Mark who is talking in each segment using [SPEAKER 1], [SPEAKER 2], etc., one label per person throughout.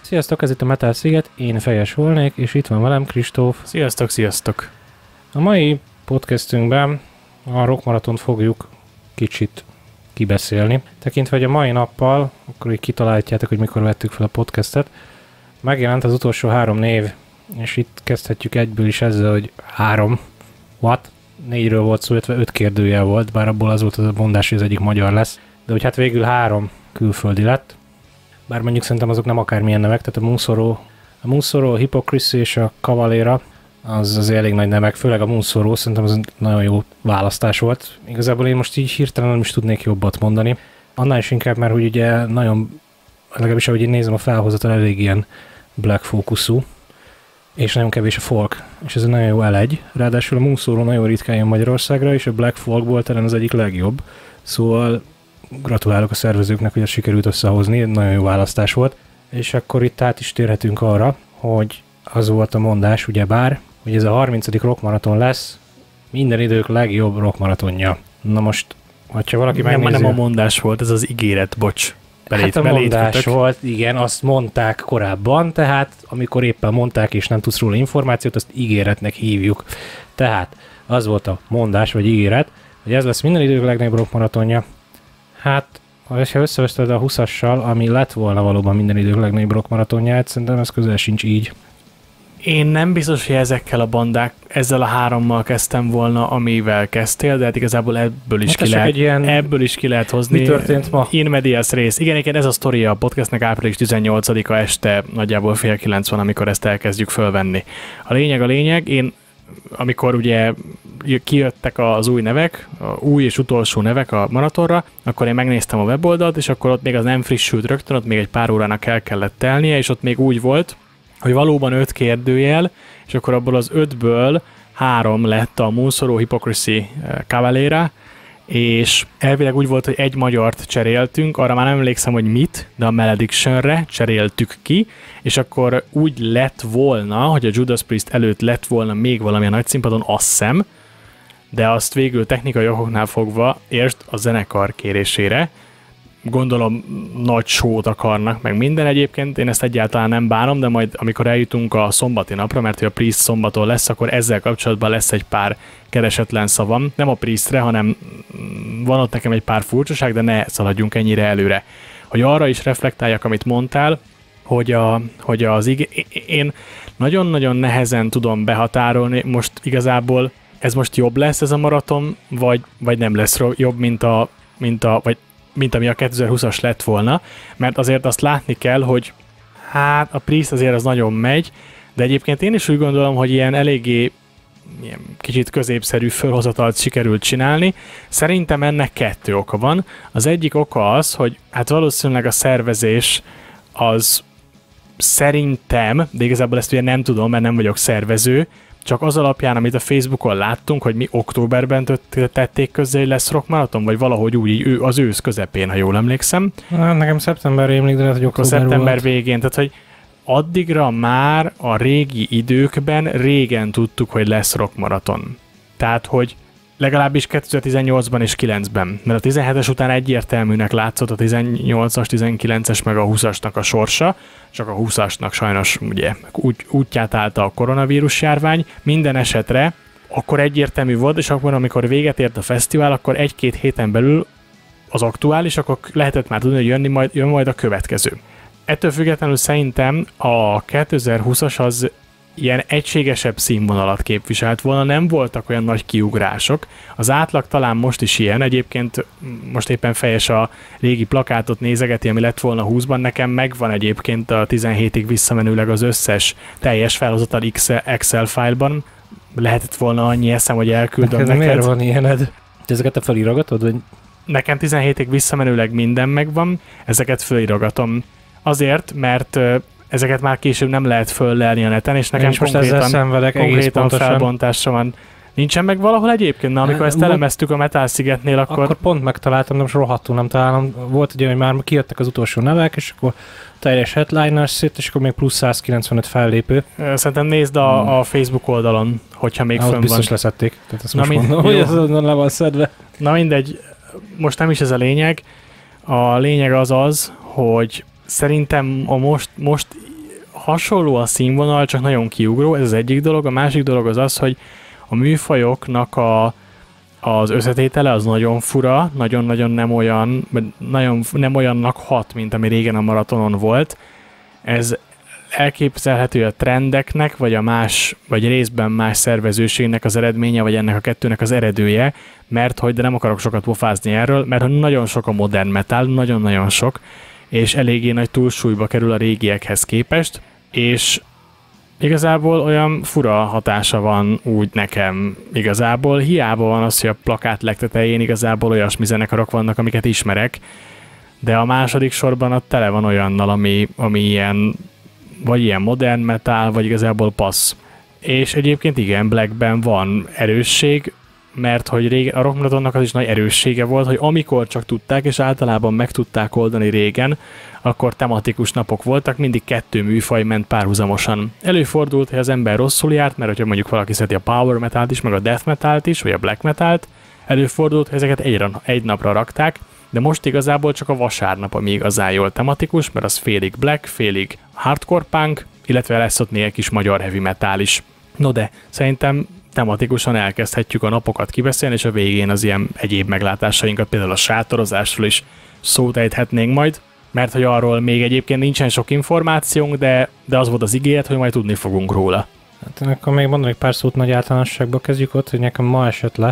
[SPEAKER 1] Sziasztok, ez itt a Metal Sziget, én Fejes volnék, és itt van velem Kristóf.
[SPEAKER 2] Sziasztok, sziasztok!
[SPEAKER 1] A mai podcastünkben a rockmaratont fogjuk kicsit kibeszélni. Tekintve, hogy a mai nappal, akkor így kitaláljátok, hogy mikor vettük fel a podcastet, megjelent az utolsó 3 név, és itt kezdhetjük egyből is ezzel, hogy 3, what? 4-ről volt szó, illetve 5 kérdőjel volt, bár abból az volt az a mondás, hogy az egyik magyar lesz, de hogy hát végül 3 külföldi lett. Bár mondjuk szerintem azok nem akármilyen nevek, tehát a Moonsorrow, a Hypocrisy és a Cavalera az elég nagy nevek, főleg a Moonsorrow, szerintem az nagyon jó választás volt. Igazából én most így hirtelen nem is tudnék jobbat mondani. Annál is inkább, mert hogy ugye nagyon, legalábbis ahogy én nézem a felhozatal, elég ilyen black fókuszú, és nagyon kevés a folk, és ez egy nagyon jó elegy. Ráadásul a Moonsorrow nagyon ritkán jön Magyarországra, és a black folkból talán az egyik legjobb. Szóval gratulálok a szervezőknek, hogy ezt sikerült összehozni, nagyon jó választás volt. És akkor itt át is térhetünk arra, hogy az volt a mondás, ugyebár, hogy ez a 30. rockmaraton lesz minden idők legjobb rockmaratonja. Na most, hogyha valaki megnézi...
[SPEAKER 2] Nem a mondás volt, ez az ígéret, bocs.
[SPEAKER 1] Hát a mondás volt, igen, azt mondták korábban, tehát amikor éppen mondták és nem tudsz róla információt, azt ígéretnek hívjuk. Tehát az volt a mondás vagy ígéret, hogy ez lesz minden idők legnagyobb rockmaratonja. Hát, ha összeveszted a 20-assal, ami lett volna valóban minden idők legnagyobb rockmaratonját, szerintem ez közel sincs így.
[SPEAKER 2] Én nem biztos, hogy ezzel a 3-mal kezdtem volna, amivel kezdtél, de hát igazából ebből is ki lehet hozni.
[SPEAKER 1] Mi történt ma?
[SPEAKER 2] In medias res. Igen, ez a sztori a podcastnek április 18-a este, nagyjából 8:30 van, amikor ezt elkezdjük fölvenni. A lényeg, amikor ugye kijöttek az új nevek, új és utolsó nevek a maratonra, akkor én megnéztem a weboldalt, és akkor ott még az nem frissült rögtön, ott még egy pár órának el kellett telnie, és ott még úgy volt, hogy valóban 5 kérdőjel, és akkor abból az 5-ből 3 lett a Moonsorrow, Hypocrisy, Cavalera, és elvileg úgy volt, hogy egy magyart cseréltünk, arra már nem emlékszem, hogy mit, de a Maledictionre cseréltük ki, és akkor úgy lett volna, hogy a Judas Priest előtt lett volna még valamilyen nagy színpadon, azt hiszem, de azt végül technikai okoknál fogva értsd a zenekar kérésére, gondolom nagy show-t akarnak, meg minden egyébként, én ezt egyáltalán nem bánom, de majd amikor eljutunk a szombati napra, mert hogy a Priest szombaton lesz, akkor ezzel kapcsolatban lesz egy pár keresetlen szavam, nem a Priestre, hanem van ott nekem egy pár furcsaság, de ne szaladjunk ennyire előre. Hogy arra is reflektáljak, amit mondtál, hogy én nagyon-nagyon nehezen tudom behatárolni, most igazából ez most jobb lesz ez a maraton, vagy nem lesz jobb, mint ami a 2020-as lett volna, mert azért azt látni kell, hogy hát a Priest azért az nagyon megy, de egyébként én is úgy gondolom, hogy ilyen eléggé ilyen kicsit középszerű fölhozatalt sikerült csinálni. Szerintem ennek 2 oka van. Az egyik oka az, hogy hát valószínűleg a szervezés az szerintem, de igazából ezt ugye nem tudom, mert nem vagyok szervező, csak az alapján, amit a Facebookon láttunk, hogy mi októberben tették közzé, hogy lesz rockmaraton, vagy valahogy úgy az ősz közepén, ha jól emlékszem.
[SPEAKER 1] Nekem szeptember rémlik, de lehet, hogy október
[SPEAKER 2] szeptember
[SPEAKER 1] volt.
[SPEAKER 2] Végén, tehát hogy addigra már a régi időkben régen tudtuk, hogy lesz rockmaraton. Tehát, hogy legalábbis 2018-ban és 9-ben, mert a 17-es után egyértelműnek látszott a 18-as, 19-es meg a 20-asnak a sorsa, csak a 20-asnak sajnos ugye útját állta a koronavírus járvány. Minden esetre akkor egyértelmű volt, és akkor amikor véget ért a fesztivál, akkor 1-2 héten belül az aktuális, akkor lehetett már tudni, hogy jön majd a következő. Ettől függetlenül szerintem a 2020-as az ilyen egységesebb színvonalat képviselt volna, nem voltak olyan nagy kiugrások. Az átlag talán most is ilyen, egyébként most éppen Fejes a régi plakátot nézegeti, ami lett volna 20-ban, nekem megvan egyébként a 17-ig visszamenőleg az összes teljes felhozatal Excel fájlban. Lehetett volna annyi eszem, hogy elküldöm neked.
[SPEAKER 1] Miért van ilyened? Te ezeket te felirogatod? Vagy?
[SPEAKER 2] Nekem 17-ig visszamenőleg minden megvan, ezeket felirogatom. Azért, mert ezeket már később nem lehet föllelni a neten, és nekem konkrétan felbontásra van. Nincsen meg valahol egyébként? Na, amikor ezt elemeztük a Metal Szigetnél, akkor
[SPEAKER 1] pont megtaláltam, de most rohadtul nem találom. Volt ugye, hogy már kijöttek az utolsó nevek, és akkor teljes headliners szét, és akkor még plusz 195 fellépő.
[SPEAKER 2] Szerintem nézd a Facebook oldalon, hogyha még fönn van.
[SPEAKER 1] Biztos leszették. Tehát ezt most mondom, hogy ez onnan le van szedve.
[SPEAKER 2] Na mindegy, most nem is ez a lényeg. A lényeg az, hogy szerintem a most hasonló a színvonal, csak nagyon kiugró, ez az egyik dolog. A másik dolog az, hogy a műfajoknak az összetétele az nagyon fura, nagyon-nagyon nem olyannak hat, mint ami régen a maratonon volt. Ez elképzelhető a trendeknek, vagy részben más szervezőségnek az eredménye, vagy ennek a kettőnek az eredője, de nem akarok sokat pofázni erről, mert nagyon sok a modern metal, nagyon-nagyon sok, és eléggé nagy túlsúlyba kerül a régiekhez képest, és igazából olyan fura hatása van úgy nekem igazából. Hiába van az, hogy a plakát legtetején igazából olyasmi zenekarok vannak, amiket ismerek, de a második sorban ott tele van olyannal, ami ilyen, vagy ilyen modern metal, vagy igazából passz. És egyébként igen, Blackben van erősség, mert hogy régen a Rock Marathonnak az is nagy erőssége volt, hogy amikor csak tudták, és általában meg tudták oldani régen, akkor tematikus napok voltak, mindig 2 műfaj ment párhuzamosan. Előfordult, hogy az ember rosszul járt, mert hogyha mondjuk valaki szereti a power metalt is, meg a death metalt is, vagy a black metalt, előfordult, hogy ezeket egy napra rakták, de most igazából csak a vasárnap, ami igazán jól tematikus, mert az félig black, félig hardcore punk, illetve lesz ott még egy kis magyar heavy metal is. No de, szerintem tematikusan elkezdhetjük a napokat kibeszélni, és a végén az ilyen egyéb meglátásainkat, például a sátorozásról is szót ejthetnénk majd, mert hogy arról még egyébként nincsen sok információnk, de az volt az ígéret, hogy majd tudni fogunk róla.
[SPEAKER 1] Hát akkor még mondanék pár szót nagy általánosságba, kezdjük ott, hogy nekem ma esett le.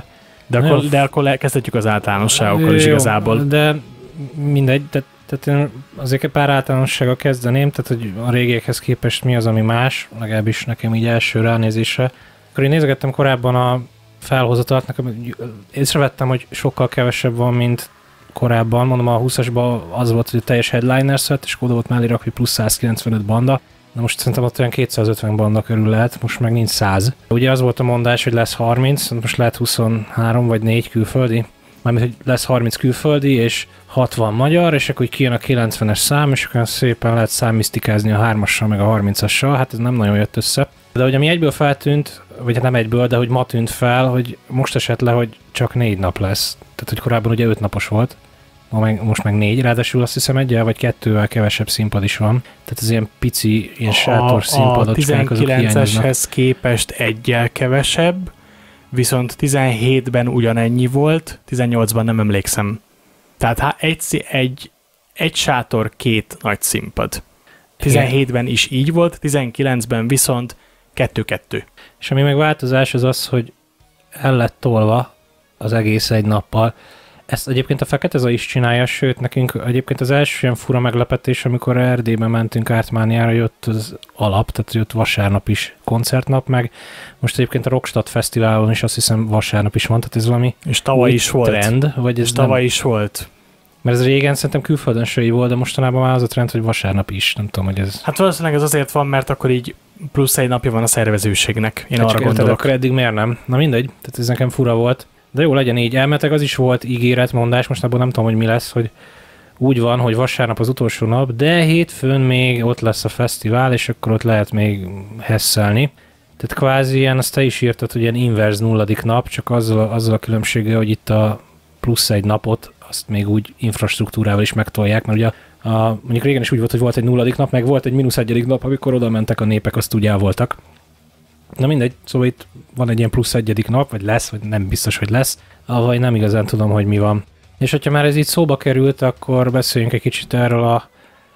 [SPEAKER 2] De akkor kezdhetjük az általánosságokkal is igazából.
[SPEAKER 1] De mindegy, tehát én azért pár általánossággal kezdeném, tehát hogy a régiekhez képest mi az, ami más, legalábbis nekem így első ránézésre. Akkor én nézegettem korábban a felhozatalt, nekem észrevettem, hogy sokkal kevesebb van, mint korábban. Mondom, a 20-asban az volt, hogy a teljes headliner set, és oda volt mellé rakni plusz 195 banda. Na most szerintem ott olyan 250 banda körül lehet, most meg nincs 100. Ugye az volt a mondás, hogy lesz 30, most lehet 23 vagy 4 külföldi. Mármint, hogy lesz 30 külföldi, és 60 magyar, és akkor kijön a 90-es szám, és akkor szépen lehet számmisztikázni a 3-assal, meg a 30-assal. Hát ez nem nagyon jött össze. De hogy ami egyből feltűnt, vagy hát nem egyből, de hogy ma tűnt fel, hogy most esett le, hogy csak 4 nap lesz. Tehát, hogy korábban ugye 5 napos volt. Most meg 4, ráadásul azt hiszem 1-el vagy 2-vel kevesebb színpad is van. Tehát ez ilyen pici, ilyen sátor színpadok.
[SPEAKER 2] A 19-eshez képest 1-el kevesebb, viszont 17-ben ugyanennyi volt, 18-ban nem emlékszem. Tehát egy sátor, 2 nagy színpad. 17-ben is így volt, 19-ben viszont 2-2.
[SPEAKER 1] És ami meg változás az az, hogy el lett tolva az egész egy nappal. Ezt egyébként a Fekete Zaj is csinálja, sőt, nekünk egyébként az első ilyen fura meglepetés, amikor Erdélyben mentünk Ártmániára, jött az alap, tehát jött vasárnap is koncertnap, meg most egyébként a Rockstadt Fesztiválon is azt hiszem vasárnap is van, tehát ez valami
[SPEAKER 2] és tavaly is volt.
[SPEAKER 1] Trend, vagy ez
[SPEAKER 2] és tavaly is volt.
[SPEAKER 1] Mert ez régen szerintem külföldön se volt, de mostanában már az a trend, hogy vasárnap is, nem tudom, hogy ez...
[SPEAKER 2] Hát valószínűleg ez azért van, mert akkor így plusz egy napja van a szervezőségnek, én arra gondolok.
[SPEAKER 1] Akkor eddig miért nem? Na mindegy, tehát ez nekem fura volt. De jó, legyen így. Elmetek, az is volt ígéretmondás, most abban nem tudom, hogy mi lesz, hogy úgy van, hogy vasárnap az utolsó nap, de hétfőn még ott lesz a fesztivál, és akkor ott lehet még hesszelni. Tehát kvázi ilyen, azt te is írtad, hogy ilyen inverz nulladik nap, csak azzal a különbséggel, hogy itt a plusz egy napot, azt még úgy infrastruktúrával is megtolják, mert ugye mondjuk régen is úgy volt, hogy volt egy nulladik nap, meg volt egy mínusz egyedik nap, amikor oda mentek a népek, azt úgy el voltak. Na mindegy, szóval itt van egy ilyen plusz egyedik nap, vagy lesz, vagy nem biztos, hogy lesz, ahogy nem igazán tudom, hogy mi van. És hogyha már ez így szóba került, akkor beszéljünk egy kicsit erről a,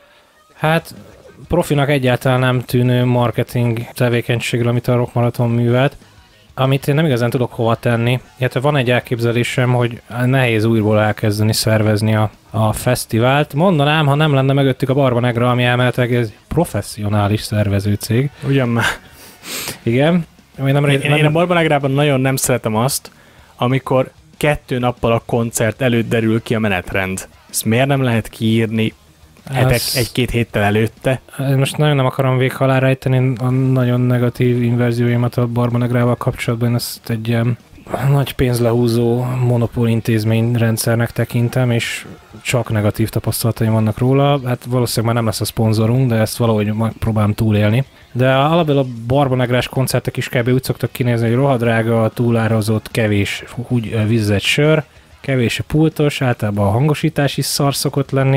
[SPEAKER 1] hát profinak egyáltalán nem tűnő marketing tevékenységről, amit a Rock Marathon művelt, amit én nem igazán tudok hova tenni. Illetve van egy elképzelésem, hogy nehéz újból elkezdeni szervezni a fesztivált. Mondanám, ha nem lenne mögöttük a Barba Negra, ami elméletileg egy professzionális szervezőcég.
[SPEAKER 2] Ugyan már.
[SPEAKER 1] Igen.
[SPEAKER 2] Én a Barba Negrában nagyon nem szeretem azt, amikor 2 nappal a koncert előtt derül ki a menetrend. Ezt miért nem lehet kiírni egy-két héttel előtte?
[SPEAKER 1] Most nagyon nem akarom véghalára ejteni a nagyon negatív inverzióimat a Barba Negrával kapcsolatban. Ezt egy ilyen nagy pénzlehúzó monopól intézményrendszernek tekintem, és csak negatív tapasztalataim vannak róla. Hát valószínűleg már nem lesz a szponzorunk, de ezt valahogy próbálom túlélni. De alapból a Barba Negrás koncertek is kb. Úgy szoktak kinézni, hogy rohadrága, túlárazott, kevés úgy vizet sör, kevés a pultos, általában a hangosítás is szar szokott lenni.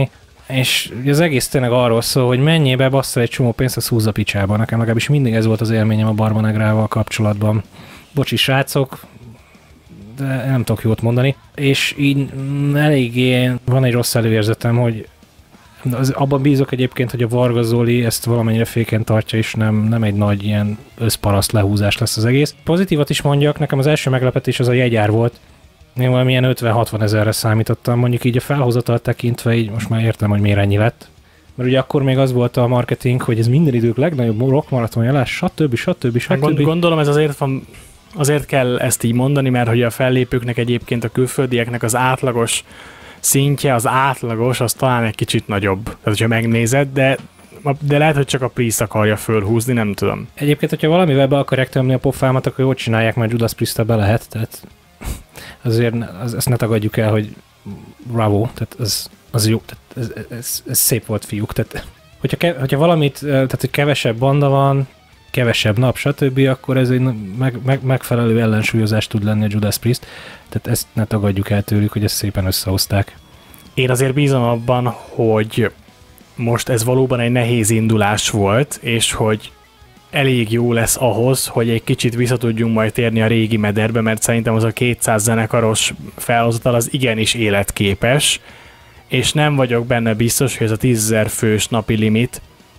[SPEAKER 1] és az egész tényleg arról szól, hogy mennyibe bassza egy csomó pénzt, az húzza picsába. Nekem legalábbis mindig ez volt az élményem a Barbanegrával kapcsolatban. Bocsi srácok, de nem tudok jót mondani. És így eléggé van egy rossz előérzetem, hogy abban bízok egyébként, hogy a Varga Zoli ezt valamennyire féken tartja, és nem egy nagy ilyen összparaszt lehúzás lesz az egész. Pozitívat is mondjak, nekem az első meglepetés az a jegyár volt. Én valamilyen 50-60 ezerre számítottam, mondjuk így a felhozatalt tekintve, így most már értem, hogy miért ennyi lett. Mert ugye akkor még az volt a marketing, hogy ez minden idők legnagyobb rockmaratonja, stb.
[SPEAKER 2] Gondolom ez azért kell ezt így mondani, mert hogy a fellépőknek egyébként a külföldieknek az átlagos szintje, az talán egy kicsit nagyobb. Tehát, hogyha megnézed, de lehet, hogy csak a Priest akarja fölhúzni, nem tudom.
[SPEAKER 1] Egyébként, hogyha valamivel be akarják tömni a pofámat, akkor jól csinálják, mert Judas Priest-tel be lehet, tehát azért ezt ne tagadjuk el, hogy bravo, tehát az jó, tehát ez szép volt, fiúk, tehát hogyha valamit, tehát hogy kevesebb banda van, kevesebb nap, stb., akkor ez egy megfelelő ellensúlyozás tud lenni a Judas Priest, tehát ezt ne tagadjuk el tőlük, hogy ezt szépen összehozták.
[SPEAKER 2] Én azért bízom abban, hogy most ez valóban egy nehéz indulás volt, és hogy elég jó lesz ahhoz, hogy egy kicsit vissza tudjunk majd térni a régi mederbe, mert szerintem az a 200 zenekaros felhozatal az igenis életképes, és nem vagyok benne biztos, hogy ez a 10 000 fős napi limit,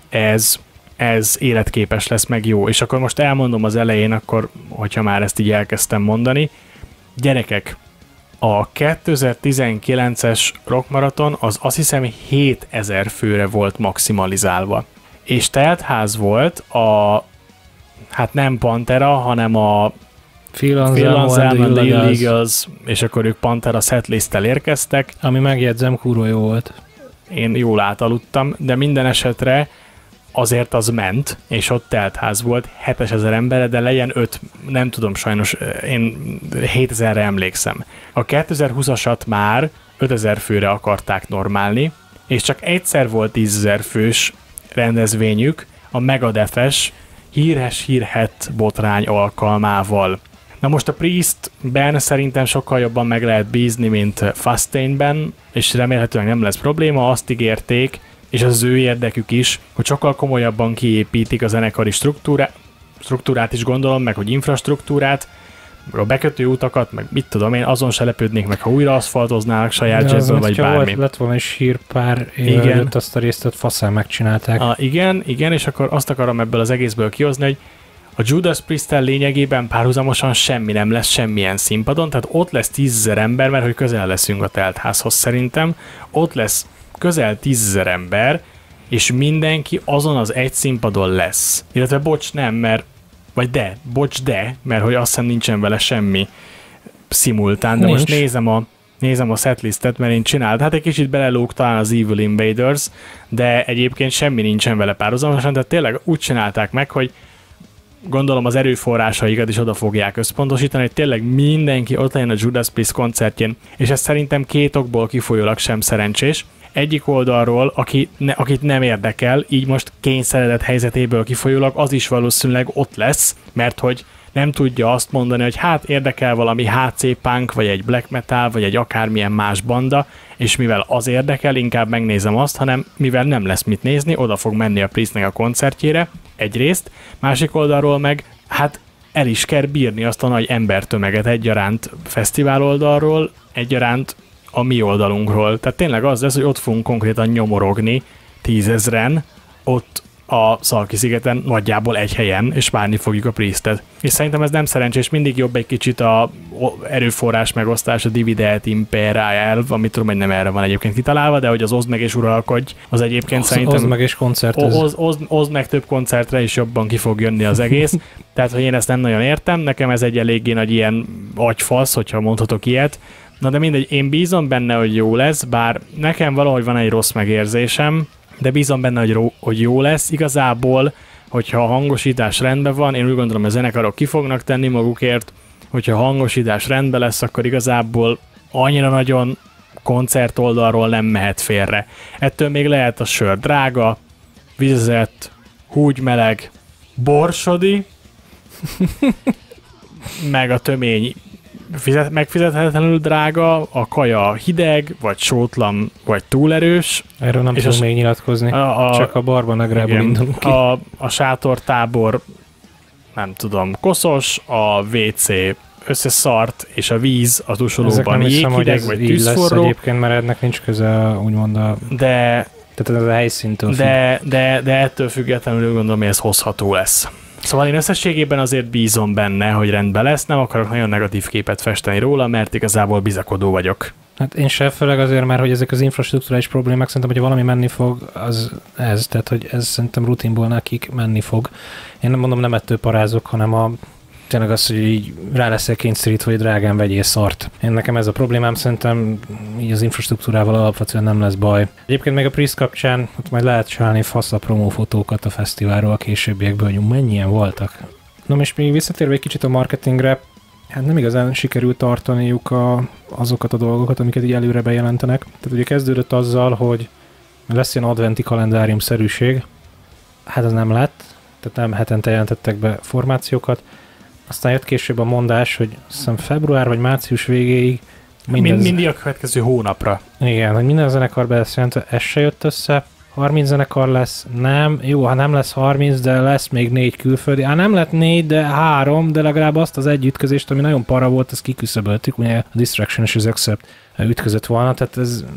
[SPEAKER 2] ez életképes lesz, meg jó. És akkor most elmondom az elején, akkor, hogyha már ezt így elkezdtem mondani. Gyerekek, a 2019-es rockmaraton az azt hiszem 7000 főre volt maximalizálva. És teltház volt hát nem Pantera, hanem a Phil Anselmo and the Illegals, és akkor ők Pantera setlisttel érkeztek.
[SPEAKER 1] Ami megjegyzem, kurva jó volt.
[SPEAKER 2] Én jól átaludtam, de minden esetre azért az ment, és ott teltház volt, 7000 emberre, de legyen 5, nem tudom sajnos, én 7000-re emlékszem. A 2020-asat már 5000 főre akarták normálni, és csak egyszer volt 10 000 fős rendezvényük, a Megadeth-es hírhet botrány alkalmával. Na most a Priestben szerintem sokkal jobban meg lehet bízni, mint Fastainben, és remélhetően nem lesz probléma, azt ígérték, és az ő érdekük is, hogy sokkal komolyabban kiépítik a zenekari struktúrát is gondolom, meg hogy infrastruktúrát, a bekötő utakat, meg mit tudom én, azon se lepődnék meg, ha újra aszfaltoznának saját jazzből, vagy bármi.
[SPEAKER 1] Lett volna is hír pár évvel előtt, azt a részt faszán megcsinálták.
[SPEAKER 2] Igen, és akkor azt akarom ebből az egészből kihozni, hogy a Judas Priest-tel lényegében párhuzamosan semmi nem lesz semmilyen színpadon, tehát ott lesz 10 000 ember, mert hogy közel leszünk a teltházhoz szerintem, ott lesz közel 10 000 ember, és mindenki azon az egy színpadon lesz. Illetve mert hogy azt hiszem nincsen vele semmi szimultán, de most nézem a setlistet, mert én csináltam. Hát egy kicsit belelóg talán az Evil Invaders, de egyébként semmi nincsen vele párhuzamosan, tehát tényleg úgy csinálták meg, hogy gondolom az erőforrásaikat is oda fogják összpontosítani, hogy tényleg mindenki ott legyen a Judas Priest koncertjén, és ez szerintem 2 okból kifolyólag sem szerencsés. Egyik oldalról, akit nem érdekel, így most kényszeredett helyzetéből kifolyólag, az is valószínűleg ott lesz, mert hogy nem tudja azt mondani, hogy hát érdekel valami HC Punk, vagy egy black metal, vagy egy akármilyen más banda, és mivel az érdekel, inkább megnézem azt, hanem mivel nem lesz mit nézni, oda fog menni a Priestnek a koncertjére, egyrészt, másik oldalról meg, hát el is kell bírni azt a nagy embertömeget egyaránt fesztivál oldalról, egyaránt a mi oldalunkról. Tehát tényleg az lesz, hogy ott fogunk konkrétan nyomorogni 10 000-en, ott a Szalki-szigeten nagyjából egy helyen, és várni fogjuk a Priestet. És szerintem ez nem szerencsés, mindig jobb egy kicsit a erőforrás megosztás, a divide et impera elv, amit tudom, hogy nem erre van egyébként kitalálva, de hogy az oszd meg és uralkodj, az egyébként szerintem...
[SPEAKER 1] Oszd meg és koncertez.
[SPEAKER 2] Oszd meg több koncertre is jobban ki fog jönni az egész. Tehát, hogy én ezt nem nagyon értem, nekem ez egy eléggé nagy ilyen agyfasz, hogyha mondhatok ilyet. Na de mindegy, én bízom benne, hogy jó lesz, bár nekem valahogy van egy rossz megérzésem, de bízom benne, hogy jó lesz. Igazából, hogyha a hangosítás rendben van, én úgy gondolom, hogy a zenekarok ki fognak tenni magukért, hogyha a hangosítás rendben lesz, akkor igazából annyira nagyon koncert oldalról nem mehet félre. Ettől még lehet a sör drága, vizezett, húgymeleg, borsodi, meg a tömény megfizethetetlenül drága, a kaja hideg, vagy sótlan, vagy túl erős.
[SPEAKER 1] Erről nem tudunk még nyilatkozni, csak a Barbanagrából indulunk ki.
[SPEAKER 2] A sátortábor, nem tudom, koszos, a WC összeszart, és a víz az usolóban jéghideg, vagy tűzforró.
[SPEAKER 1] Egyébként, mert ennek nincs köze úgymond tehát ez a helyszíntől függ.
[SPEAKER 2] De ettől függetlenül gondolom, hogy ez hozható lesz. Szóval én összességében azért bízom benne, hogy rendben lesz, nem akarok nagyon negatív képet festeni róla, mert igazából bizakodó vagyok.
[SPEAKER 1] Hát én sem, főleg azért, mert hogy ezek az infrastruktúrális problémák, szerintem, hogyha valami menni fog, az ez, tehát hogy ez szerintem rutinból nekik menni fog. Én nem mondom, nem ettől parázok, hanem tényleg az, hogy így rá leszel kényszerítve, hogy drágán vegyél szart. Én nekem ez a problémám, szerintem így az infrastruktúrával alapvetően nem lesz baj. Egyébként még a Priest kapcsán ott majd lehet csinálni fasz a promófotókat a fesztiválról a későbbiekből, hogy mennyien voltak. Na és még visszatérve egy kicsit a marketingre, hát nem igazán sikerült tartaniuk azokat a dolgokat, amiket így előre bejelentenek. Tehát ugye kezdődött azzal, hogy lesz ilyen adventi kalendárium-szerűség, hát az nem lett, tehát nem hetente jelentettek be formációkat. Aztán jött később a mondás, hogy azt hiszem február vagy március végéig
[SPEAKER 2] mindig a következő hónapra.
[SPEAKER 1] Igen, hogy minden zenekar be lesz jelentve, ez se jött össze. 30 zenekar lesz, nem, jó, ha nem lesz 30, de lesz még 4 külföldi. Nem lett 4, de 3, de legalább azt az egy ütközést, ami nagyon para volt, azt kiküszöböltük, ugye a Distraction és az Accept ütközött volna, tehát ez...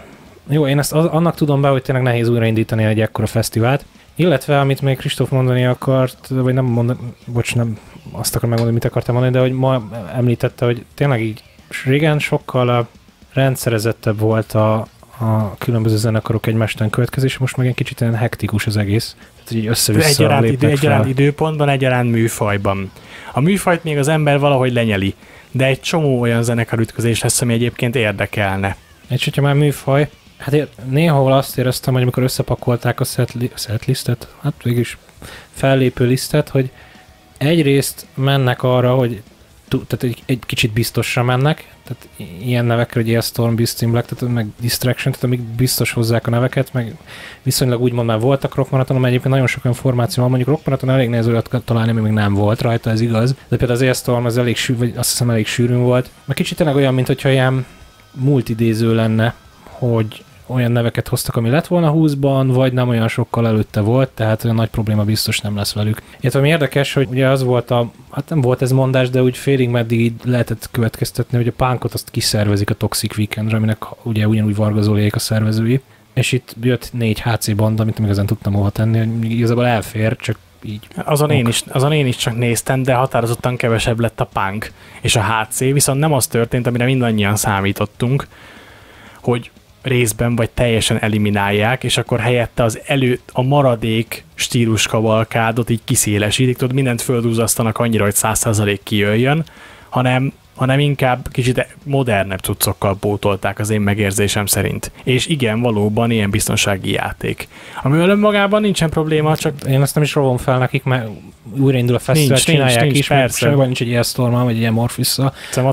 [SPEAKER 1] Jó, én ezt annak tudom be, hogy tényleg nehéz újraindítani egy ekkora fesztivált. Illetve, amit még Kristóf mondani akart, vagy nem mondani, nem azt akarom megmondani, mit akartam mondani, de hogy ma említette, hogy tényleg így régen sokkal rendszerezettebb volt a különböző zenekarok egymástán következés, most meg egy kicsit ilyen hektikus az egész. Tehát így össze-vissza
[SPEAKER 2] egyaránt időpontban, egyaránt műfajban. A műfajt még az ember valahogy lenyeli, de egy csomó olyan zenekarütközés lesz, ami egyébként érdekelne.
[SPEAKER 1] És hogyha már műfaj, hát én néhol azt éreztem, hogy amikor összepakolták a setlistet, hát végülis fellépő lisztet, hogy egyrészt mennek arra, hogy tehát egy kicsit biztosra mennek, tehát ilyen nevekre, hogy Storm, Beast in Black, tehát meg Distraction, tehát amíg biztos hozzák a neveket, meg viszonylag úgymond már voltak rockmaratonon, mert egyébként nagyon sok olyan formáció van, mondjuk rockmaraton elég nehéz olyat találni, ami még nem volt rajta, ez igaz, de például az Storm az elég vagy azt hiszem elég sűrűn volt, meg kicsit tényleg olyan, mint hogyha ilyen multidéző lenne, hogy olyan neveket hoztak, ami lett volna 20-ban, vagy nem olyan sokkal előtte volt, tehát olyan nagy probléma biztos nem lesz velük. Illetve ami érdekes, hogy ugye az volt hát nem volt ez mondás, de úgy félig meddig így lehetett következtetni, hogy a punkot azt kiszervezik a Toxic Weekendre, aminek ugye ugyanúgy Varga Zoliék a szervezői, és itt jött 4 HC banda, amit nem igazán tudtam hova tenni, hogy igazából elfér, csak így.
[SPEAKER 2] Azon én is csak néztem, de határozottan kevesebb lett a punk és a HC, viszont nem az történt, amire mindannyian számítottunk, hogy részben vagy teljesen eliminálják, és akkor helyette a maradék stíluskavalkádot így kiszélesítik, tudod, mindent földúzasztanak annyira, hogy 100% kijöjjön, hanem inkább kicsit modernebb cuccokkal pótolták az én megérzésem szerint. És igen, valóban ilyen biztonsági játék. Amivel önmagában nincsen probléma, csak...
[SPEAKER 1] Én azt nem is rovom fel nekik, mert újraindul a fesztivál, csinálják is, persze. Vagy nincs egy ilyen Storm-mal, vagy egy ilyen Morphis-szal.
[SPEAKER 2] A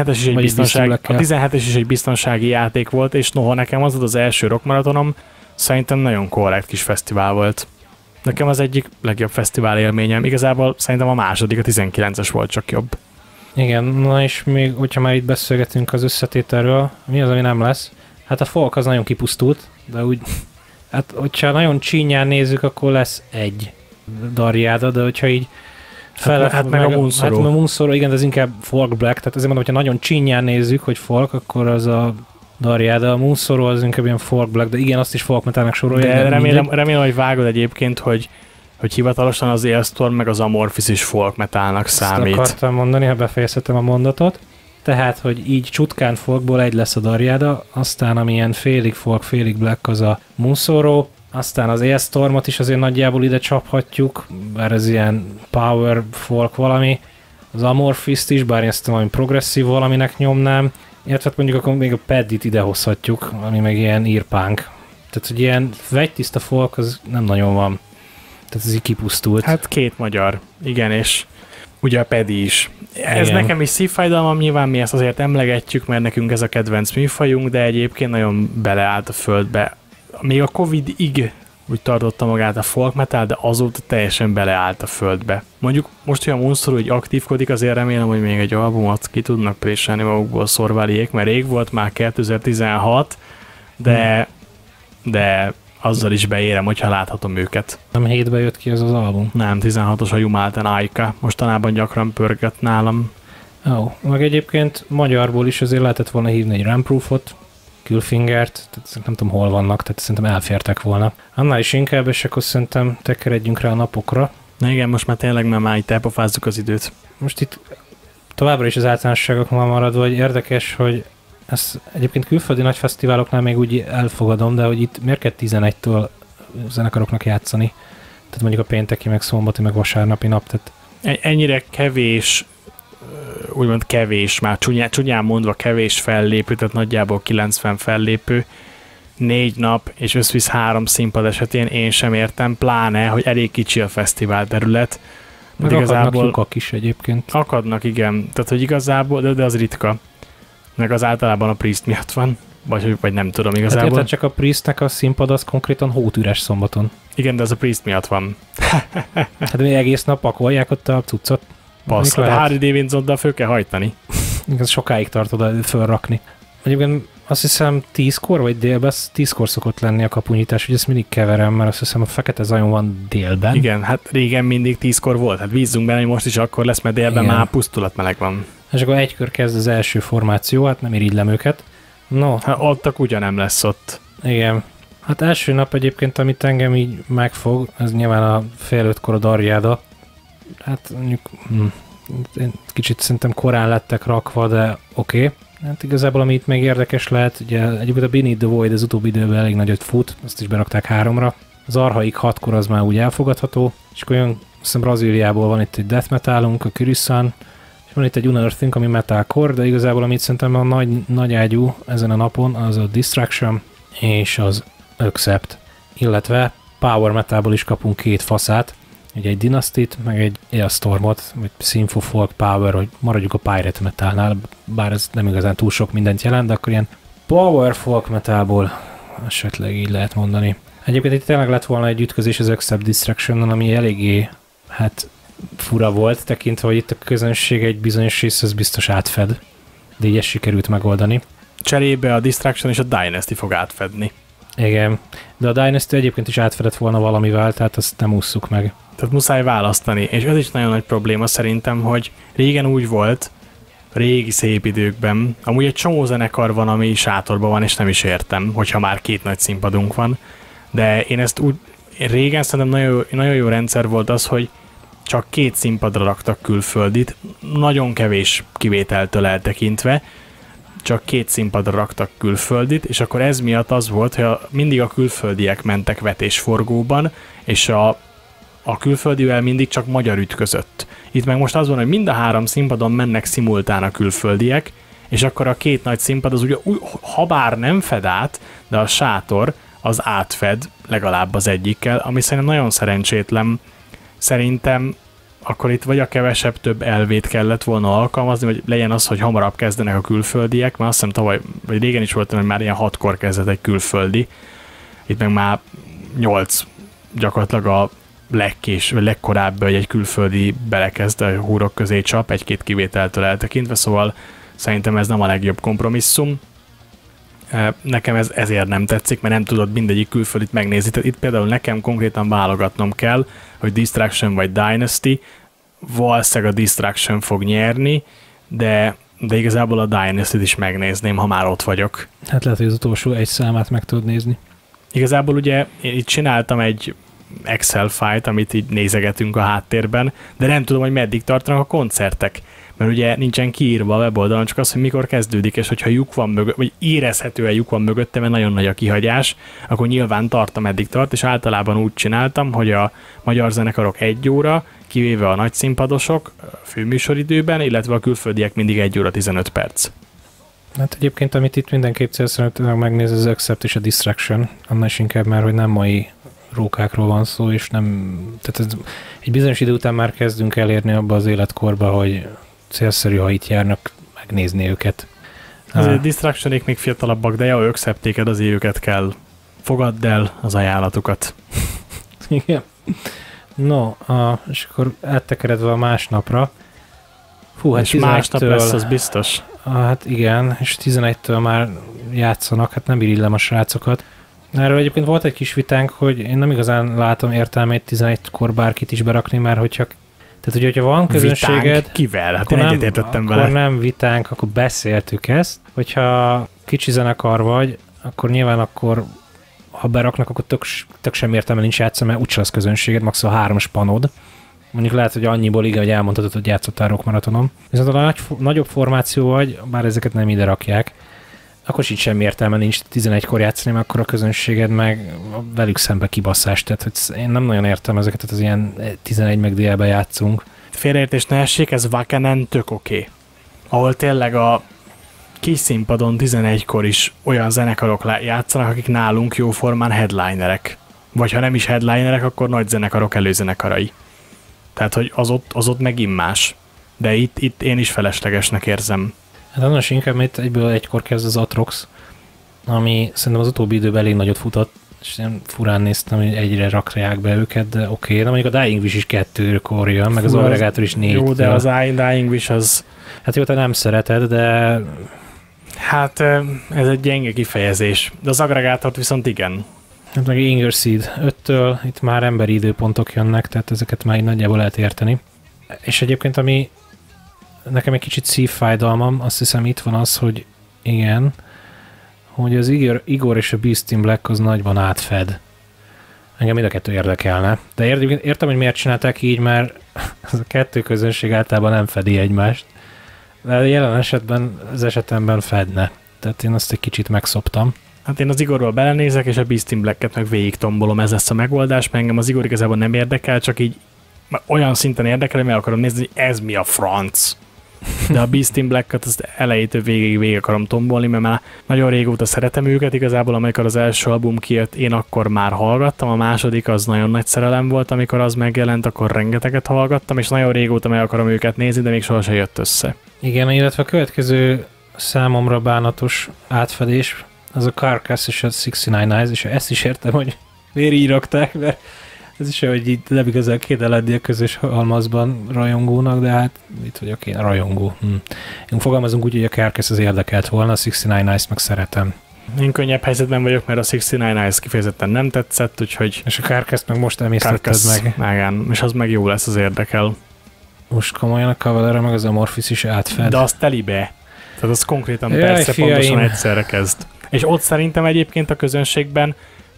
[SPEAKER 2] 17-es is egy biztonsági játék volt, és noha nekem az volt az első rockmaratonom, szerintem nagyon korrekt kis fesztivál volt. Nekem az egyik legjobb fesztivál élményem. Igazából szerintem a második, a 19-es volt csak jobb.
[SPEAKER 1] Igen, na és még, hogyha már itt beszélgetünk az összetételről, mi az, ami nem lesz? Hát a folk az nagyon kipusztult, de úgy, hát hogyha nagyon csínyán nézzük, akkor lesz egy Darjáda, de hogyha így
[SPEAKER 2] hát meg a Moonsorrow.
[SPEAKER 1] Hát a Moonsorrow, igen, de ez inkább folk black, tehát azért mondom, hogyha nagyon csínyán nézzük, hogy folk, akkor az a Darjáda, a Moonsorrow az inkább ilyen folk black, de igen, azt is folk metalnak sorolja.
[SPEAKER 2] De remélem, hogy vágod egyébként, hogy hivatalosan az Ailstorm meg az Amorphis is folk metalnak számít.
[SPEAKER 1] Ezt akartam mondani, ha befejezhetem a mondatot. Tehát, hogy így csutkán folkból egy lesz a Darjáda, aztán amilyen félig folk, félig black az a Moonsorrow, aztán az Ailstormot is azért nagyjából ide csaphatjuk, bár ez ilyen power folk valami, az Amorphist is, bár ezt valami progresszív valaminek nyomnám, illetve mondjuk akkor még a Paddit ide hozhatjuk, ami meg ilyen earpunk. Tehát, hogy ilyen vegytiszta folk az nem nagyon van. Tehát ez így kipusztult.
[SPEAKER 2] Hát 2 magyar, igen, és ugye a Paddy is. Ez igen. Nekem is szívfájdalmam, nyilván mi ezt azért emlegetjük, mert nekünk ez a kedvenc műfajunk, de egyébként nagyon beleállt a földbe. Még a Covid-ig úgy tartotta magát a folk metal, de azóta teljesen beleállt a földbe. Mondjuk most, hogy a Monster úgy aktívkodik, azért remélem, hogy még egy albumot ki tudnak préselni magukból Szorváliék, mert rég volt már 2016, de azzal is beérem, hogyha láthatom őket.
[SPEAKER 1] Nem 7-ben jött ki ez az album?
[SPEAKER 2] Nem, 16-os a Jumálten Aika. Mostanában gyakran pörgött nálam.
[SPEAKER 1] Meg egyébként magyarból is azért lehetett volna hívni egy Ramproofot, Külfingert, tehát nem tudom hol vannak, tehát szerintem elfértek volna. Annál is inkább, és akkor szerintem tekeredjünk rá a napokra.
[SPEAKER 2] Na igen, most már tényleg már itt elpofázzuk az időt.
[SPEAKER 1] Most itt továbbra is az általánosságokmal maradva, hogy érdekes, hogy ezt egyébként külföldi nagy fesztiváloknál még úgy elfogadom, de hogy itt miért kell 11-től zenekaroknak játszani? Tehát mondjuk a pénteki, meg szombati, meg vasárnapi nap. Tehát...
[SPEAKER 2] Ennyire kevés, úgymond kevés, már csúnyán mondva kevés fellépő, tehát nagyjából 90 fellépő, 4 nap és összvisz 3 színpad esetén én sem értem, pláne, hogy elég kicsi a fesztivál terület.
[SPEAKER 1] Meg akadnak lyukak is egyébként.
[SPEAKER 2] Akadnak, igen. Tehát, hogy igazából, de az ritka. Meg az általában a Priest miatt van. Vagy nem tudom igazából.
[SPEAKER 1] Hát érted, csak a Priestnek a színpad az konkrétan hótüres szombaton.
[SPEAKER 2] Igen, de az a Priest miatt van.
[SPEAKER 1] Hát még egész nap pakolják ott a cuccot.
[SPEAKER 2] Passz, de Harry Davidson-dal föl kell hajtani.
[SPEAKER 1] Ez sokáig tart oda fölrakni. Egyébként azt hiszem 10-kor, vagy délben, 10-kor szokott lenni a kapunyítás, hogy ezt mindig keverem, mert azt hiszem a Fekete Zajon van délben.
[SPEAKER 2] Igen, hát régen mindig 10-kor volt, hát bízzunk benne, hogy most is akkor lesz, mert délben már pusztulatmeleg van.
[SPEAKER 1] És akkor egykor kezd az első formáció, hát nem irigylem őket. No.
[SPEAKER 2] Hát ott a kutya nem lesz ott.
[SPEAKER 1] Igen. Hát első nap egyébként, amit engem így megfog, ez nyilván a fél 5-kor a Darjáda. Hát mondjuk kicsit szerintem korán lettek rakva, de oké. Hát igazából, ami itt még érdekes lehet, ugye egyébként a Beneath the Void az utóbbi időben elég nagyot fut, azt is berakták 3-ra. Az Arhaik 6-kor az már úgy elfogadható, és akkor jön, hiszem Brazíliából van itt egy death metalunk, a Kyrisan, és van itt egy Unearthing, ami metalcore, de igazából amit szerintem a nagy ágyú ezen a napon, az a Distraction és az Accept, illetve power metalból is kapunk 2 faszát, ugye egy Dynasty-t, meg egy Aeostormot, vagy Sympho Folk Power, hogy maradjuk a Pirate Metalnál, bár ez nem igazán túl sok mindent jelent, de akkor ilyen Power Folk Metalból esetleg így lehet mondani. Egyébként itt tényleg lett volna egy ütközés az Accept Distraction-on, ami eléggé, hát fura volt, tekintve, hogy itt a közönség egy bizonyos rész az biztos átfed, de így ezt sikerült megoldani.
[SPEAKER 2] Cserébe a Distraction és a Dynasty fog átfedni.
[SPEAKER 1] Igen, de a Dynasty egyébként is átfedett volna valamivel, tehát azt nem ússzuk meg.
[SPEAKER 2] Tehát muszáj választani, és ez is nagyon nagy probléma szerintem, hogy régen úgy volt, régi szép időkben, amúgy egy csomó zenekar van, ami sátorban van, és nem is értem, hogyha már 2 nagy színpadunk van, de én régen szerintem nagyon jó rendszer volt az, hogy csak 2 színpadra raktak külföldit, nagyon kevés kivételtől eltekintve, csak 2 színpadra raktak külföldit, és akkor ez miatt az volt, hogy mindig a külföldiek mentek vetésforgóban, és a külföldivel mindig csak magyar ütközött. Itt meg most az van, hogy mind a 3 színpadon mennek szimultán a külföldiek, és akkor a 2 nagy színpad az ugye, ha bár nem fed át, de a sátor az átfed legalább az egyikkel, ami szerintem nagyon szerencsétlen. Szerintem akkor itt vagy a kevesebb több elvét kellett volna alkalmazni, vagy legyen az, hogy hamarabb kezdenek a külföldiek, mert azt hiszem tavaly, vagy régen is voltam, hogy már ilyen 6-kor kezdett egy külföldi. Itt meg már 8 gyakorlatilag a legkorábban, hogy egy külföldi belekezd a húrok közé csap, 1-2 kivételtől eltekintve, szóval szerintem ez nem a legjobb kompromisszum. Nekem ez ezért nem tetszik, mert nem tudod mindegyik külföldit megnézni. Tehát itt például nekem konkrétan válogatnom kell, hogy Distraction vagy Dynasty. Valószínűleg a Distraction fog nyerni, de igazából a Dynasty-t is megnézném, ha már ott vagyok.
[SPEAKER 1] Hát lehet, hogy az utolsó egy számát meg tudod nézni.
[SPEAKER 2] Igazából ugye én itt csináltam egy Excel fájlt, amit így nézegetünk a háttérben, de nem tudom, hogy meddig tartanak a koncertek. Mert ugye nincsen kiírva a weboldalon, csak az, hogy mikor kezdődik, és hogyha lyuk van mögött, vagy érezhetően lyuk van mögötte, mert nagyon nagy a kihagyás, akkor nyilván tart, ameddig tart, és általában úgy csináltam, hogy a magyar zenekarok 1 óra, kivéve a nagy színpadosok főműsoridőben, illetve a külföldiek mindig 1 óra 15 perc.
[SPEAKER 1] Hát egyébként, amit itt mindenképp szeretnék megnézni, az Accept és a Distraction, annál is inkább már, hogy nem mai rókákról van szó, és nem, tehát egy bizonyos idő után már kezdünk elérni abba az életkorba, hogy célszerű, ha itt járnak, megnézni őket.
[SPEAKER 2] Azért Distractionék még fiatalabbak, de ja, ők szeptéked, az őket kell Fogadd el az ajánlatukat.
[SPEAKER 1] Igen. No, és akkor áttekeredve a másnapra. Fú, hát
[SPEAKER 2] és másnap lesz, az biztos.
[SPEAKER 1] Hát igen, és 11-től már játszanak, hát nem irigylem a srácokat. Erről egyébként volt egy kis vitánk, hogy én nem igazán látom értelmét 11-kor bárkit is berakni, mert hogyha van közönséged...
[SPEAKER 2] Vitánk? Kivel? Hát én egyetértettem vele.
[SPEAKER 1] Akkor nem vitánk, akkor beszéltük ezt. Hogyha kicsi zenekar vagy, akkor nyilván ha beraknak, akkor tök sem értelme nincs játszani, mert úgyse lesz közönséged, maximum 3 spanod. Mondjuk lehet, hogy annyiból igen, hogy elmondhatod, hogy játszottál Rock Maratonon. Viszont ha nagyobb formáció vagy, bár ezeket nem ide rakják, akkor így semmi értelme nincs 11-kor játszani, mert akkor a közönséged meg velük szembe kibasszás. Tehát hogy én nem nagyon értem ezeket, tehát az ilyen 11 meg délbe játszunk.
[SPEAKER 2] Félreértés ne essék, ez Vakenen tök oké. Ahol tényleg a kis színpadon 11-kor is olyan zenekarok játszanak, akik nálunk jóformán headlinerek. Vagy ha nem is headlinerek, akkor nagy zenekarok előzenekarai. Tehát, hogy az ott megint más. De itt én is feleslegesnek érzem.
[SPEAKER 1] Hát annak inkább itt egykor kezd az Atrox, ami szerintem az utóbbi időben elég nagyot futott, és én furán néztem, hogy egyre rakják be őket, de oké. De mondjuk a Dying Wish is 2-kor jön, meg az Aggregator is 4.
[SPEAKER 2] Jó, de az Dying Wish az...
[SPEAKER 1] Hát jó, te nem szereted, de...
[SPEAKER 2] Hát ez egy gyenge kifejezés, de az Aggregátort viszont igen.
[SPEAKER 1] Hát meg Inger Seed 5-től itt már emberi időpontok jönnek, tehát ezeket már így nagyjából lehet érteni. És egyébként ami nekem egy kicsit szívfájdalmam, azt hiszem itt van az, hogy igen, hogy az Igor és a Beast in Black az nagyban átfed. Engem mind a kettő érdekelne. De értem, hogy miért csinálták így, mert az a kettő közönség általában nem fedi egymást. De jelen esetemben fedne. Tehát én azt egy kicsit megszoptam.
[SPEAKER 2] Hát én az Igorról belenézek, és a Beast in Black-et meg végig tombolom, ez lesz a megoldás, mert engem az Igor igazából nem érdekel, csak így olyan szinten érdekel, hogy meg akarom nézni, hogy ez mi a franc. De a Beast in Black-et azt elejétől végig akarom tombolni, mert már nagyon régóta szeretem őket, igazából amikor az első album kijött, én akkor már hallgattam, a második az nagyon nagy szerelem volt, amikor az megjelent, akkor rengeteget hallgattam, és nagyon régóta meg akarom őket nézni, de még sohasem jött össze.
[SPEAKER 1] Igen, illetve a következő számomra bánatos átfedés, az a Carcass és a 69 Eyes, és ezt is értem, hogy miért így rakták, mert ez is olyan, hogy így nem igazán kéne lenni a közös halmazban rajongónak, de hát itt vagyok én, rajongó. Én fogalmazunk úgy, hogy a Carcass az érdekelt volna, a 69 Eyes meg szeretem.
[SPEAKER 2] Én könnyebb helyzetben vagyok, mert a 69 Eyes kifejezetten nem tetszett, úgyhogy...
[SPEAKER 1] És a Carcass meg most emésztetted meg.
[SPEAKER 2] Igen, és az meg jó lesz, az érdekel.
[SPEAKER 1] Most komolyan a Cavalera meg az Amorphis is átfed.
[SPEAKER 2] De az telibe. Tehát az konkrétan persze pontosan egyszerre kezd. És ott szerintem egyébként a közönségben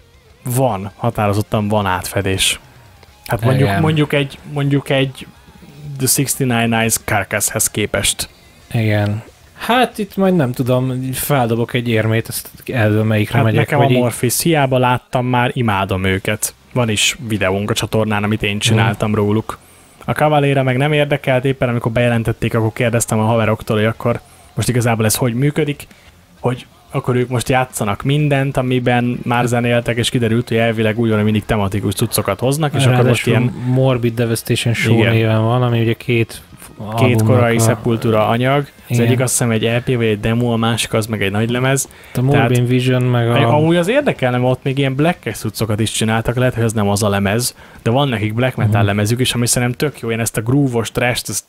[SPEAKER 2] határozottan van átfedés. Hát mondjuk egy The 69 Eyes Carcasshez képest.
[SPEAKER 1] Igen. Hát itt majd nem tudom, feldobok egy érmét, ezt eldől melyikre
[SPEAKER 2] hát
[SPEAKER 1] megyek.
[SPEAKER 2] Nekem a Morphis, hiába láttam már, imádom őket. Van is videónk a csatornán, amit én csináltam róluk. A Cavalera meg nem érdekelt, éppen amikor bejelentették, akkor kérdeztem a haveroktól, hogy akkor most igazából ez hogy működik, hogy akkor ők most játszanak mindent, amiben már zenéltek, és kiderült, hogy elvileg úgy mindig tematikus cuccokat hoznak, és akkor most ilyen...
[SPEAKER 1] Morbid Devastation Show néven van, ami ugye két
[SPEAKER 2] korai Sepultura anyag. Az egyik azt hiszem egy EP vagy egy demo, a másik az meg egy nagy lemez.
[SPEAKER 1] A Morbid Vision meg a...
[SPEAKER 2] Amúgy az érdekelne, mert ott még ilyen black-es cuccokat is csináltak, lehet, hogy ez nem az a lemez, de van nekik black metal lemezük is, ami szerintem tök jó. Én ezt a groove-os trash-t, ezt...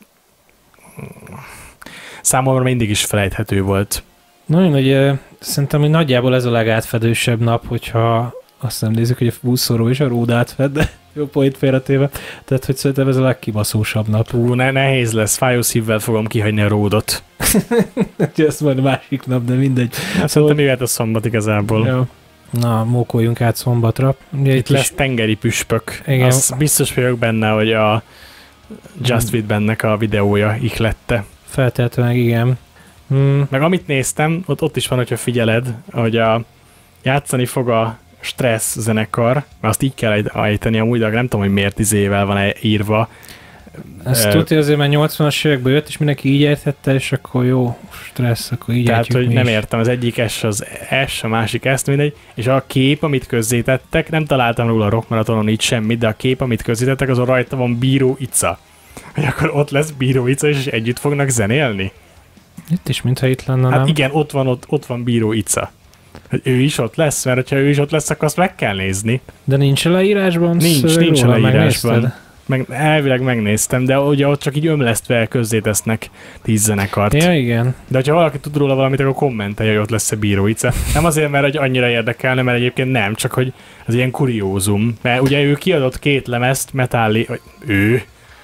[SPEAKER 2] számomra mindig is felejthető volt.
[SPEAKER 1] Nagyon nagy, szerintem, hogy nagyjából ez a legátfedősebb nap, hogyha azt nem nézzük, hogy a buszoró is a ród átfed, de jó point félretéve. Tehát, hogy szerintem ez a legkibaszósabb nap.
[SPEAKER 2] Nehéz lesz, fájó szívvel fogom kihagyni a ródot.
[SPEAKER 1] Ez majd a másik nap, de mindegy.
[SPEAKER 2] Hát szerintem jöhet a szombat igazából.
[SPEAKER 1] Jó. Na, mókoljunk át szombatra.
[SPEAKER 2] Ugye itt lesz tengeri püspök. Igen. Azt biztos vagyok benne, hogy a Just With Bennek a videója ihlette.
[SPEAKER 1] Feltétlenül igen.
[SPEAKER 2] Meg amit néztem, ott is van, hogyha figyeled, hogy játszani fog a Stressz zenekar, mert azt így kell ejteni amúgy, de nem tudom, hogy miért 10 évvel van írva.
[SPEAKER 1] Ezt tudja azért, mert 80-as évekből jött, és mindenki így értette, és akkor jó, Stressz, akkor így
[SPEAKER 2] tehát, hogy nem értem, az egyik S az S, a másik S, mindegy, és a kép, amit közzétettek, nem találtam róla a Rock Maratonon így semmit, de a kép, amit közzétettek, azon rajta van Bíró Ica. Hogy akkor ott lesz Bíró Ica, és együtt fognak zenélni?
[SPEAKER 1] Itt is, mintha itt lenne,
[SPEAKER 2] hát
[SPEAKER 1] nem?
[SPEAKER 2] igen, ott van Bíró Ica. Hogy ő is ott lesz, mert ha ő is ott lesz, akkor azt meg kell nézni.
[SPEAKER 1] De nincs leírásban?
[SPEAKER 2] Nincs
[SPEAKER 1] róla,
[SPEAKER 2] leírásban. Elvileg megnéztem, de ugye ott csak így ömlesztve közzétesznek 10 zenekart.
[SPEAKER 1] Ja, igen.
[SPEAKER 2] De ha valaki tud róla valamit, akkor kommentelje, hogy ott lesz a Bíróice. Nem azért, mert annyira érdekelne, mert egyébként nem, csak hogy ez ilyen kuriózum. Mert ugye ő kiadott 2 lemezt, Metalli... Ő...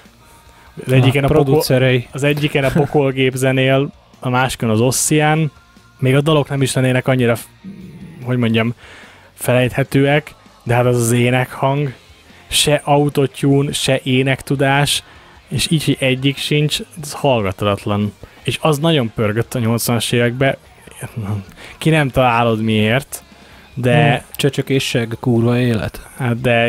[SPEAKER 2] Az egyiken a Pokolgép zenél, a másikon az Ossian. Még a dalok nem is lennének annyira, hogy mondjam, felejthetőek, de hát az énekhang, se autotune, se énektudás, és így, hogy egyik sincs, ez hallgatalatlan. És az nagyon pörgött a 80-as években, ki nem találod miért, de...
[SPEAKER 1] Csöcsök és seg, kurva élet.
[SPEAKER 2] Hát de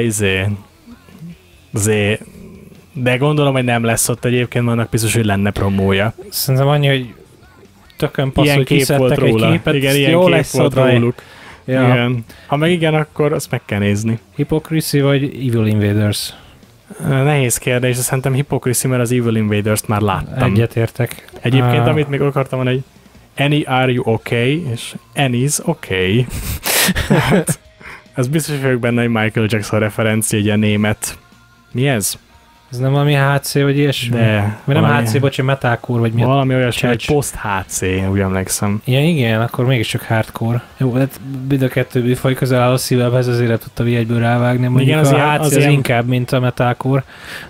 [SPEAKER 2] de gondolom, hogy nem lesz ott egyébként, mert annak biztos, hogy lenne promója.
[SPEAKER 1] Szerintem annyi, hogy tökön passz, hogy
[SPEAKER 2] kép volt róla.
[SPEAKER 1] Egy képet,
[SPEAKER 2] igen, ilyen
[SPEAKER 1] jó
[SPEAKER 2] kép
[SPEAKER 1] lesz
[SPEAKER 2] volt róluk.
[SPEAKER 1] Ja.
[SPEAKER 2] Igen. Ha meg igen, akkor azt meg kell nézni.
[SPEAKER 1] Hypocrisy vagy Evil Invaders?
[SPEAKER 2] Nehéz kérdés, de szerintem Hypocrisy, mert az Evil Invaders-t már láttam.
[SPEAKER 1] Egyetértek.
[SPEAKER 2] Egyébként, amit még akartam mondani, hogy Annie, are you okay? És Annie's okay. Hát, ez biztos, hogy benne egy Michael Jackson referencia, egy ilyen német. Mi ez?
[SPEAKER 1] Ez nem valami HC, vagy ilyesmi?
[SPEAKER 2] De.
[SPEAKER 1] Vagy nem HC, bocsánat, metalcore, vagy mi?
[SPEAKER 2] Valami olyasmi, hogy post-HC, úgy emlékszem.
[SPEAKER 1] Ja, igen, akkor mégiscsak hardcore. Jó, hát mind a kettő műfaj közel áll a szívemhez, azért tudta egyből rávágni. Mondjuk igen, az HC az inkább, mint a metalcore.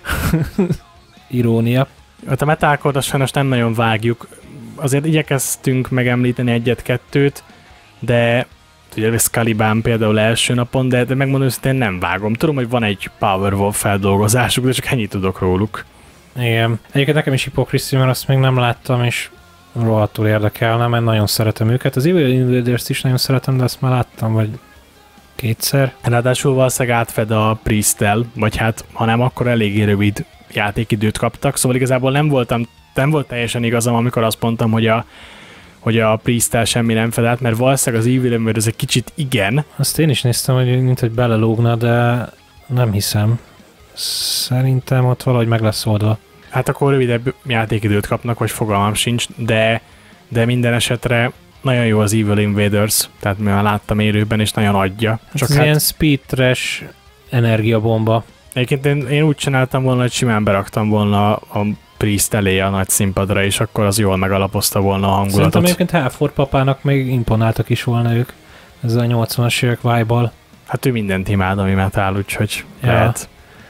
[SPEAKER 1] Irónia.
[SPEAKER 2] A metalcore-t azt sajnos nem nagyon vágjuk. Azért igyekeztünk megemlíteni egyet-kettőt, de ugye Scalibán például első napon, de megmondom őszintén nem vágom. Tudom, hogy van egy Powerwolf feldolgozásuk, de csak ennyit tudok róluk.
[SPEAKER 1] Igen. Egyébként nekem is Hypocrisy, mert azt még nem láttam, és rohadtul érdekelne, mert nagyon szeretem őket. Az Evil Invaders is nagyon szeretem, de azt már láttam, vagy 2-szer.
[SPEAKER 2] Ráadásul valószínűleg átfed a Priest-tel, vagy hát, ha nem, akkor eléggé rövid játékidőt kaptak, szóval igazából nem volt teljesen igazam, amikor azt mondtam, hogy a Priest-tel semmi nem fedett, mert valószínűleg az Evil Invaders egy kicsit igen.
[SPEAKER 1] Azt én is néztem, hogy belelógna, de nem hiszem. Szerintem ott valahogy meg lesz oldva.
[SPEAKER 2] Hát akkor rövidebb játékidőt kapnak, vagy fogalmam sincs, de minden esetre nagyon jó az Evil Invaders, tehát mivel láttam élőben, és nagyon adja.
[SPEAKER 1] Csak ez ilyen speed trash energiabomba.
[SPEAKER 2] Egyébként én úgy csináltam volna, hogy simán beraktam volna a Priest elé a nagy színpadra, és akkor az jól megalapozta volna a hangulatot.
[SPEAKER 1] Szerintem egyébként Halford papának még imponáltak is volna ők ezzel a 80-as évek vibe-bal.
[SPEAKER 2] Hát ő mindent imád, ami metal, úgyhogy lehet.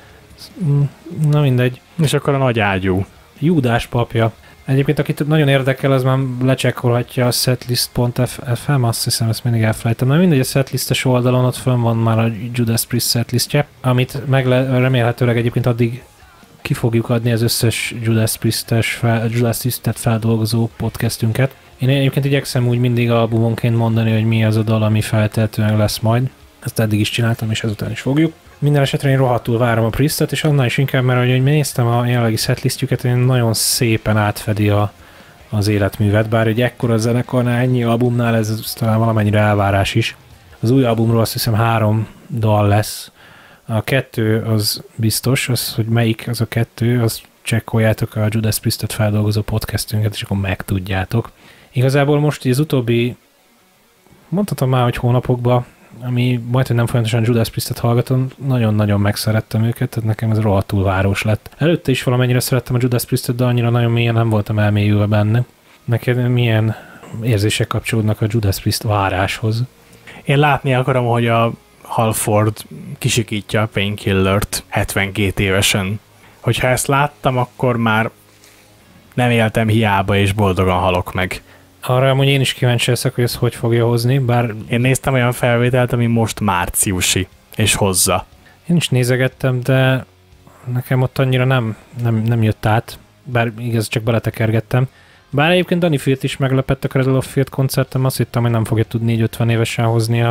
[SPEAKER 1] Na mindegy.
[SPEAKER 2] És akkor a nagy ágyú.
[SPEAKER 1] Júdás papja. Egyébként akit nagyon érdekel, az már lecsekkolhatja a setlist.fm, azt hiszem, ezt mindig elfelejtem. Na mindegy, a setlistes oldalon ott fönn van már a Judas Priest setlistje, amit remélhetőleg egyébként addig ki fogjuk adni az összes Judas Priest-et feldolgozó podcastünket. Én egyébként igyekszem úgy mindig albumonként mondani, hogy mi az a dal, ami feltehetően lesz majd. Ezt eddig is csináltam, és ezután is fogjuk. Minden esetre én rohadtul várom a Priestet, és annál is inkább, mert ahogy néztem a jelenlegi setlistjüket, én nagyon szépen átfedi az életművet, bár egy ekkora zenekarnál, ennyi albumnál ez talán valamennyire elvárás is. Az új albumról azt hiszem 3 dal lesz. A 2 az biztos, az, hogy melyik az a 2, az csekkoljátok a Judas Priestet feldolgozó podcastünket, és akkor megtudjátok. Igazából most az utóbbi, mondhatom már, hogy hónapokban, ami majdnem nem folyamatosan Judas Priestet hallgatom, nagyon-nagyon megszerettem őket, tehát nekem ez rohadtul város lett. Előtte is valamennyire szerettem a Judas Priestet, de annyira nagyon mélyen nem voltam elmélyülve benne. Neked milyen érzések kapcsolódnak a Judas Priest váráshoz?
[SPEAKER 2] Én látni akarom, hogy a Halford kisikítja a Painkillert 72 évesen. Hogyha ezt láttam, akkor már nem éltem hiába, és boldogan halok meg.
[SPEAKER 1] Arra amúgy én is kíváncsi leszek, hogy ezt hogy fogja hozni, bár...
[SPEAKER 2] Én néztem olyan felvételt, ami most márciusi, és hozza.
[SPEAKER 1] Én is nézegettem, de nekem ott annyira nem jött át, bár igaz, csak beletekergettem. Bár egyébként Danny Field is meglepett a Cradle of Filth koncertem, azt hittem, hogy nem fogja tudni 50 évesen hozni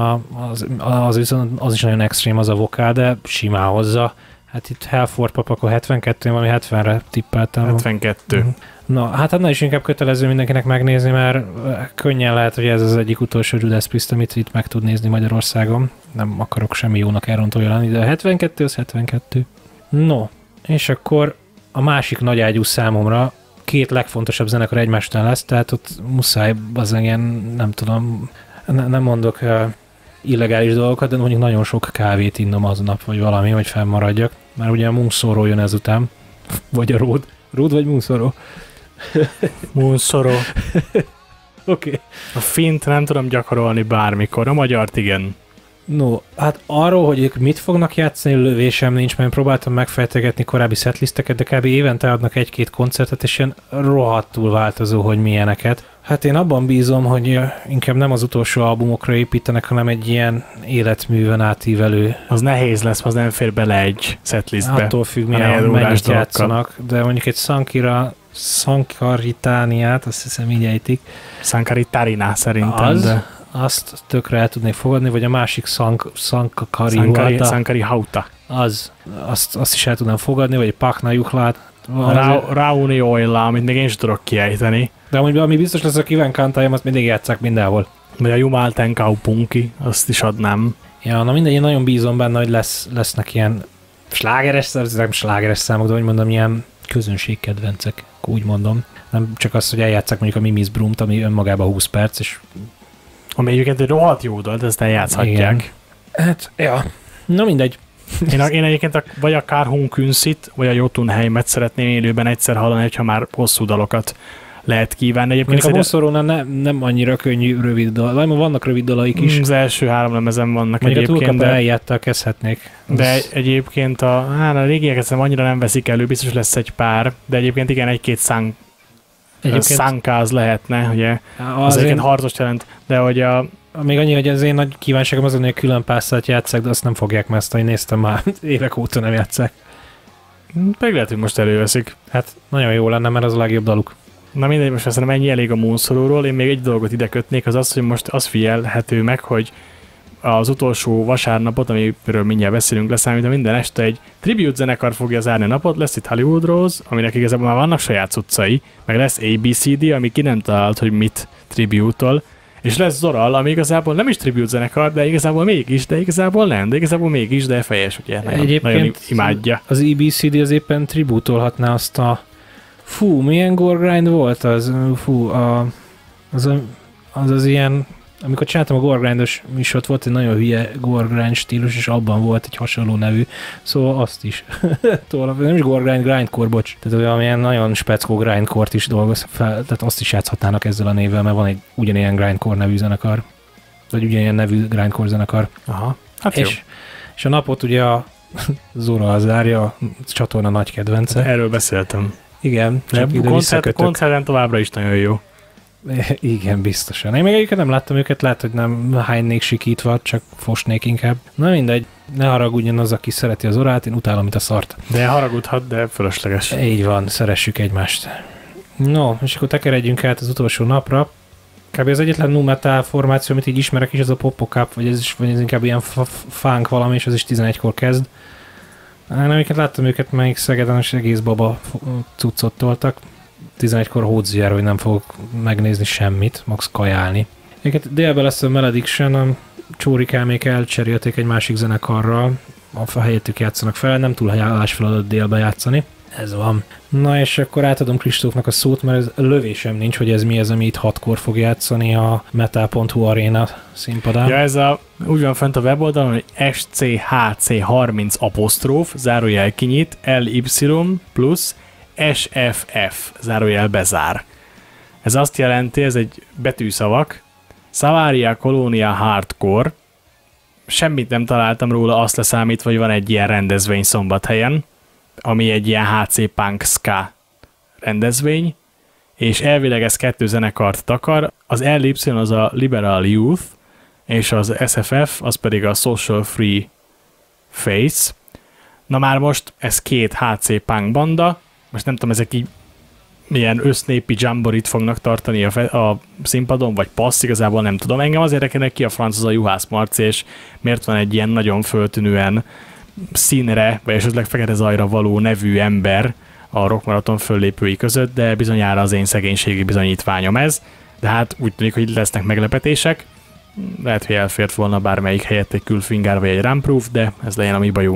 [SPEAKER 1] az is nagyon extrém az a vokál, de simán hozza. Hát itt Halford pap, akkor 72, valami 70-re tippeltem.
[SPEAKER 2] 72.
[SPEAKER 1] Na, hát annál is inkább kötelező mindenkinek megnézni, mert könnyen lehet, hogy ez az egyik utolsó Judas Priest, amit itt meg tud nézni Magyarországon. Nem akarok semmi jónak elrontója lenni, de 72 az 72. No, és akkor a másik nagyágyú számomra 2 legfontosabb zenekar egymás után lesz, tehát ott muszáj az ilyen, nem tudom, nem mondok illegális dolgokat, de mondjuk nagyon sok kávét innom aznap, vagy valami, hogy fennmaradjak. Már ugye a Moonsoró jön ezután, vagy a Ród. Ród vagy Moonsoró?
[SPEAKER 2] Moonsoró.
[SPEAKER 1] Oké.
[SPEAKER 2] A fint nem tudom gyakorolni bármikor, a magyart igen.
[SPEAKER 1] No, hát arról, hogy ők mit fognak játszani, lövésem nincs, mert próbáltam megfejtegetni korábbi setlisteket, de kb. Évente adnak egy-két koncertet, és ilyen rohadtul változó, hogy milyeneket. Hát én abban bízom, hogy inkább nem az utolsó albumokra építenek, hanem egy ilyen életműven átívelő.
[SPEAKER 2] Az nehéz lesz, az nem fér bele egy setlistbe.
[SPEAKER 1] Attól függ, mennyit játszanak, de mondjuk egy Sankaritániát, azt hiszem így ejtik.
[SPEAKER 2] Sankaritárina szerintem, de...
[SPEAKER 1] Azt tökre el tudnék fogadni, vagy a másik
[SPEAKER 2] Sankari Hauta.
[SPEAKER 1] Azt is el tudnám fogadni, vagy egy Pakna Juhlát.
[SPEAKER 2] Rauni Oila, amit még én sem tudok kiejteni.
[SPEAKER 1] De ami biztos lesz a Kíván Kantályom, azt mindig játsszák mindenhol.
[SPEAKER 2] Vagy a Jumalten Kaupunki, azt is adnám.
[SPEAKER 1] Ja, na mindegy, én nagyon bízom benne, hogy lesznek ilyen slágeres számok, de hogy mondom, ilyen közönségkedvencek, úgy mondom. Nem csak az, hogy eljátszák mondjuk a Mimis Brumt, ami önmagában 20 perc, és
[SPEAKER 2] ami egyébként egy rohadt jó dal, de ezt eljátszhatják. Igen.
[SPEAKER 1] Hát, ja. Na mindegy.
[SPEAKER 2] Én egyébként vagy a Karhun Künszit, vagy a Jotunheimet szeretném élőben egyszer hallani, hogyha már hosszú dalokat lehet kívánni. Egyébként
[SPEAKER 1] a Moonsorrónál nem annyira könnyű rövid dal. Vannak rövid dalaik is.
[SPEAKER 2] Az első 3 lemezen vannak egyébként.
[SPEAKER 1] De eljáttal kezdhetnék.
[SPEAKER 2] De egyébként a régieket annyira nem veszik elő, biztos lesz egy pár, de egyébként igen, egy-két szánkáz lehetne, ugye? Az egyébként harcos jelent, de hogy
[SPEAKER 1] még annyi, hogy az én nagy kívánságom azon, hogy külön pászát játsszák, de azt nem fogják, mert azt, hogy néztem már, évek óta nem játsszák.
[SPEAKER 2] Meg lehet, hogy most előveszik.
[SPEAKER 1] Hát nagyon jó lenne, mert az a legjobb daluk.
[SPEAKER 2] Na mindegy, most azt ennyi elég a Moonsorróról. Én még egy dolgot ide kötnék, az, hogy most az figyelhető meg, hogy az utolsó vasárnapot, amiről mindjárt beszélünk, leszámítva minden este egy tribute zenekar fogja zárni a napot, lesz itt Hollywood Rose, aminek igazából már vannak saját cuccai, meg lesz ABCD, ami ki nem talált, hogy mit tribute-ol, és lesz Zoral, ami igazából nem is tribute zenekar, de igazából mégis, de igazából nem, de igazából mégis, de fejes, ugye, nagyon imádja.
[SPEAKER 1] Az ABCD az éppen tributolhatná azt a... milyen gore grind volt az? Az ilyen... Amikor csináltam a Gore Grind-os műsort, volt egy nagyon hülye Gore Grind stílus, és abban volt egy hasonló nevű, szóval azt is. Nem is Gore Grind, Grindcore, bocs. Tehát olyan nagyon speckó Grindcore-t is dolgoz fel, tehát azt is játszhatnának ezzel a névvel, mert van egy ugyanilyen Grindcore nevű zenekar, vagy ugyanilyen nevű Grindcore zenekar.
[SPEAKER 2] Aha, hát
[SPEAKER 1] és a napot ugye a Zora zárja, a csatorna nagy kedvence.
[SPEAKER 2] Erről beszéltem.
[SPEAKER 1] Igen.
[SPEAKER 2] Koncerten továbbra is nagyon jó.
[SPEAKER 1] Igen, biztosan. Én még egyiket nem láttam őket, lehet, hogy nem hánynék sikítva, csak fosnék inkább. Na mindegy, ne haragudjon az, aki szereti az orát, én utálom, mint a szart.
[SPEAKER 2] De haragudhat, de fölösleges.
[SPEAKER 1] Így van, szeressük egymást. No, és akkor tekeredjünk át az utolsó napra. Kb. Az egyetlen nu metal formáció, amit így ismerek is, az a Popocap, vagy ez inkább ilyen funk valami, és az is 11-kor kezd. Amiket láttam őket, melyik Szegeden, és egész baba cuccot toltak. 11-kor hódziára, hogy nem fogok megnézni semmit, max kajálni. Egyébként délben lesz a Malediction, a csórikámék elcserélték egy másik zenekarral, a helyettük játszanak fel, nem túl hálás feladat délben játszani. Ez van. Na és akkor átadom Kristófnak a szót, mert ez lövésem nincs, hogy ez mi ez, ami itt 6-kor fog játszani a metal.hu Arena színpadán.
[SPEAKER 2] Ja, ez úgy van fent a weboldalon, hogy SCHC30 zárójel kinyit, LY plusz SFF, zárójel bezár. Ez azt jelenti, ez egy betűszavak, Savaria Colonia Hardcore, semmit nem találtam róla, azt leszámítva, hogy van egy ilyen rendezvény Szombathelyen, ami egy ilyen HC Punk Ska rendezvény, és elvileg ez 2 zenekart takar, az LY az a Liberal Youth, és az SFF az pedig a Social Free Face. Na már most ez 2 HC Punk banda, most nem tudom, ezek így milyen össznépi jamborit fognak tartani a színpadon, vagy passz, igazából nem tudom. Engem azért érdekelnek ki a franc, az a Juhász Marci, és miért van egy ilyen nagyon föltűnően színre, vagy esetleg fekete zajra való nevű ember a rockmaraton föllépői között, de bizonyára az én szegénységi bizonyítványom ez. De hát úgy tűnik, hogy lesznek meglepetések. Lehet, hogy elfért volna bármelyik helyett egy külfingár vagy egy Ramproof, de ez legyen a mi bajunk.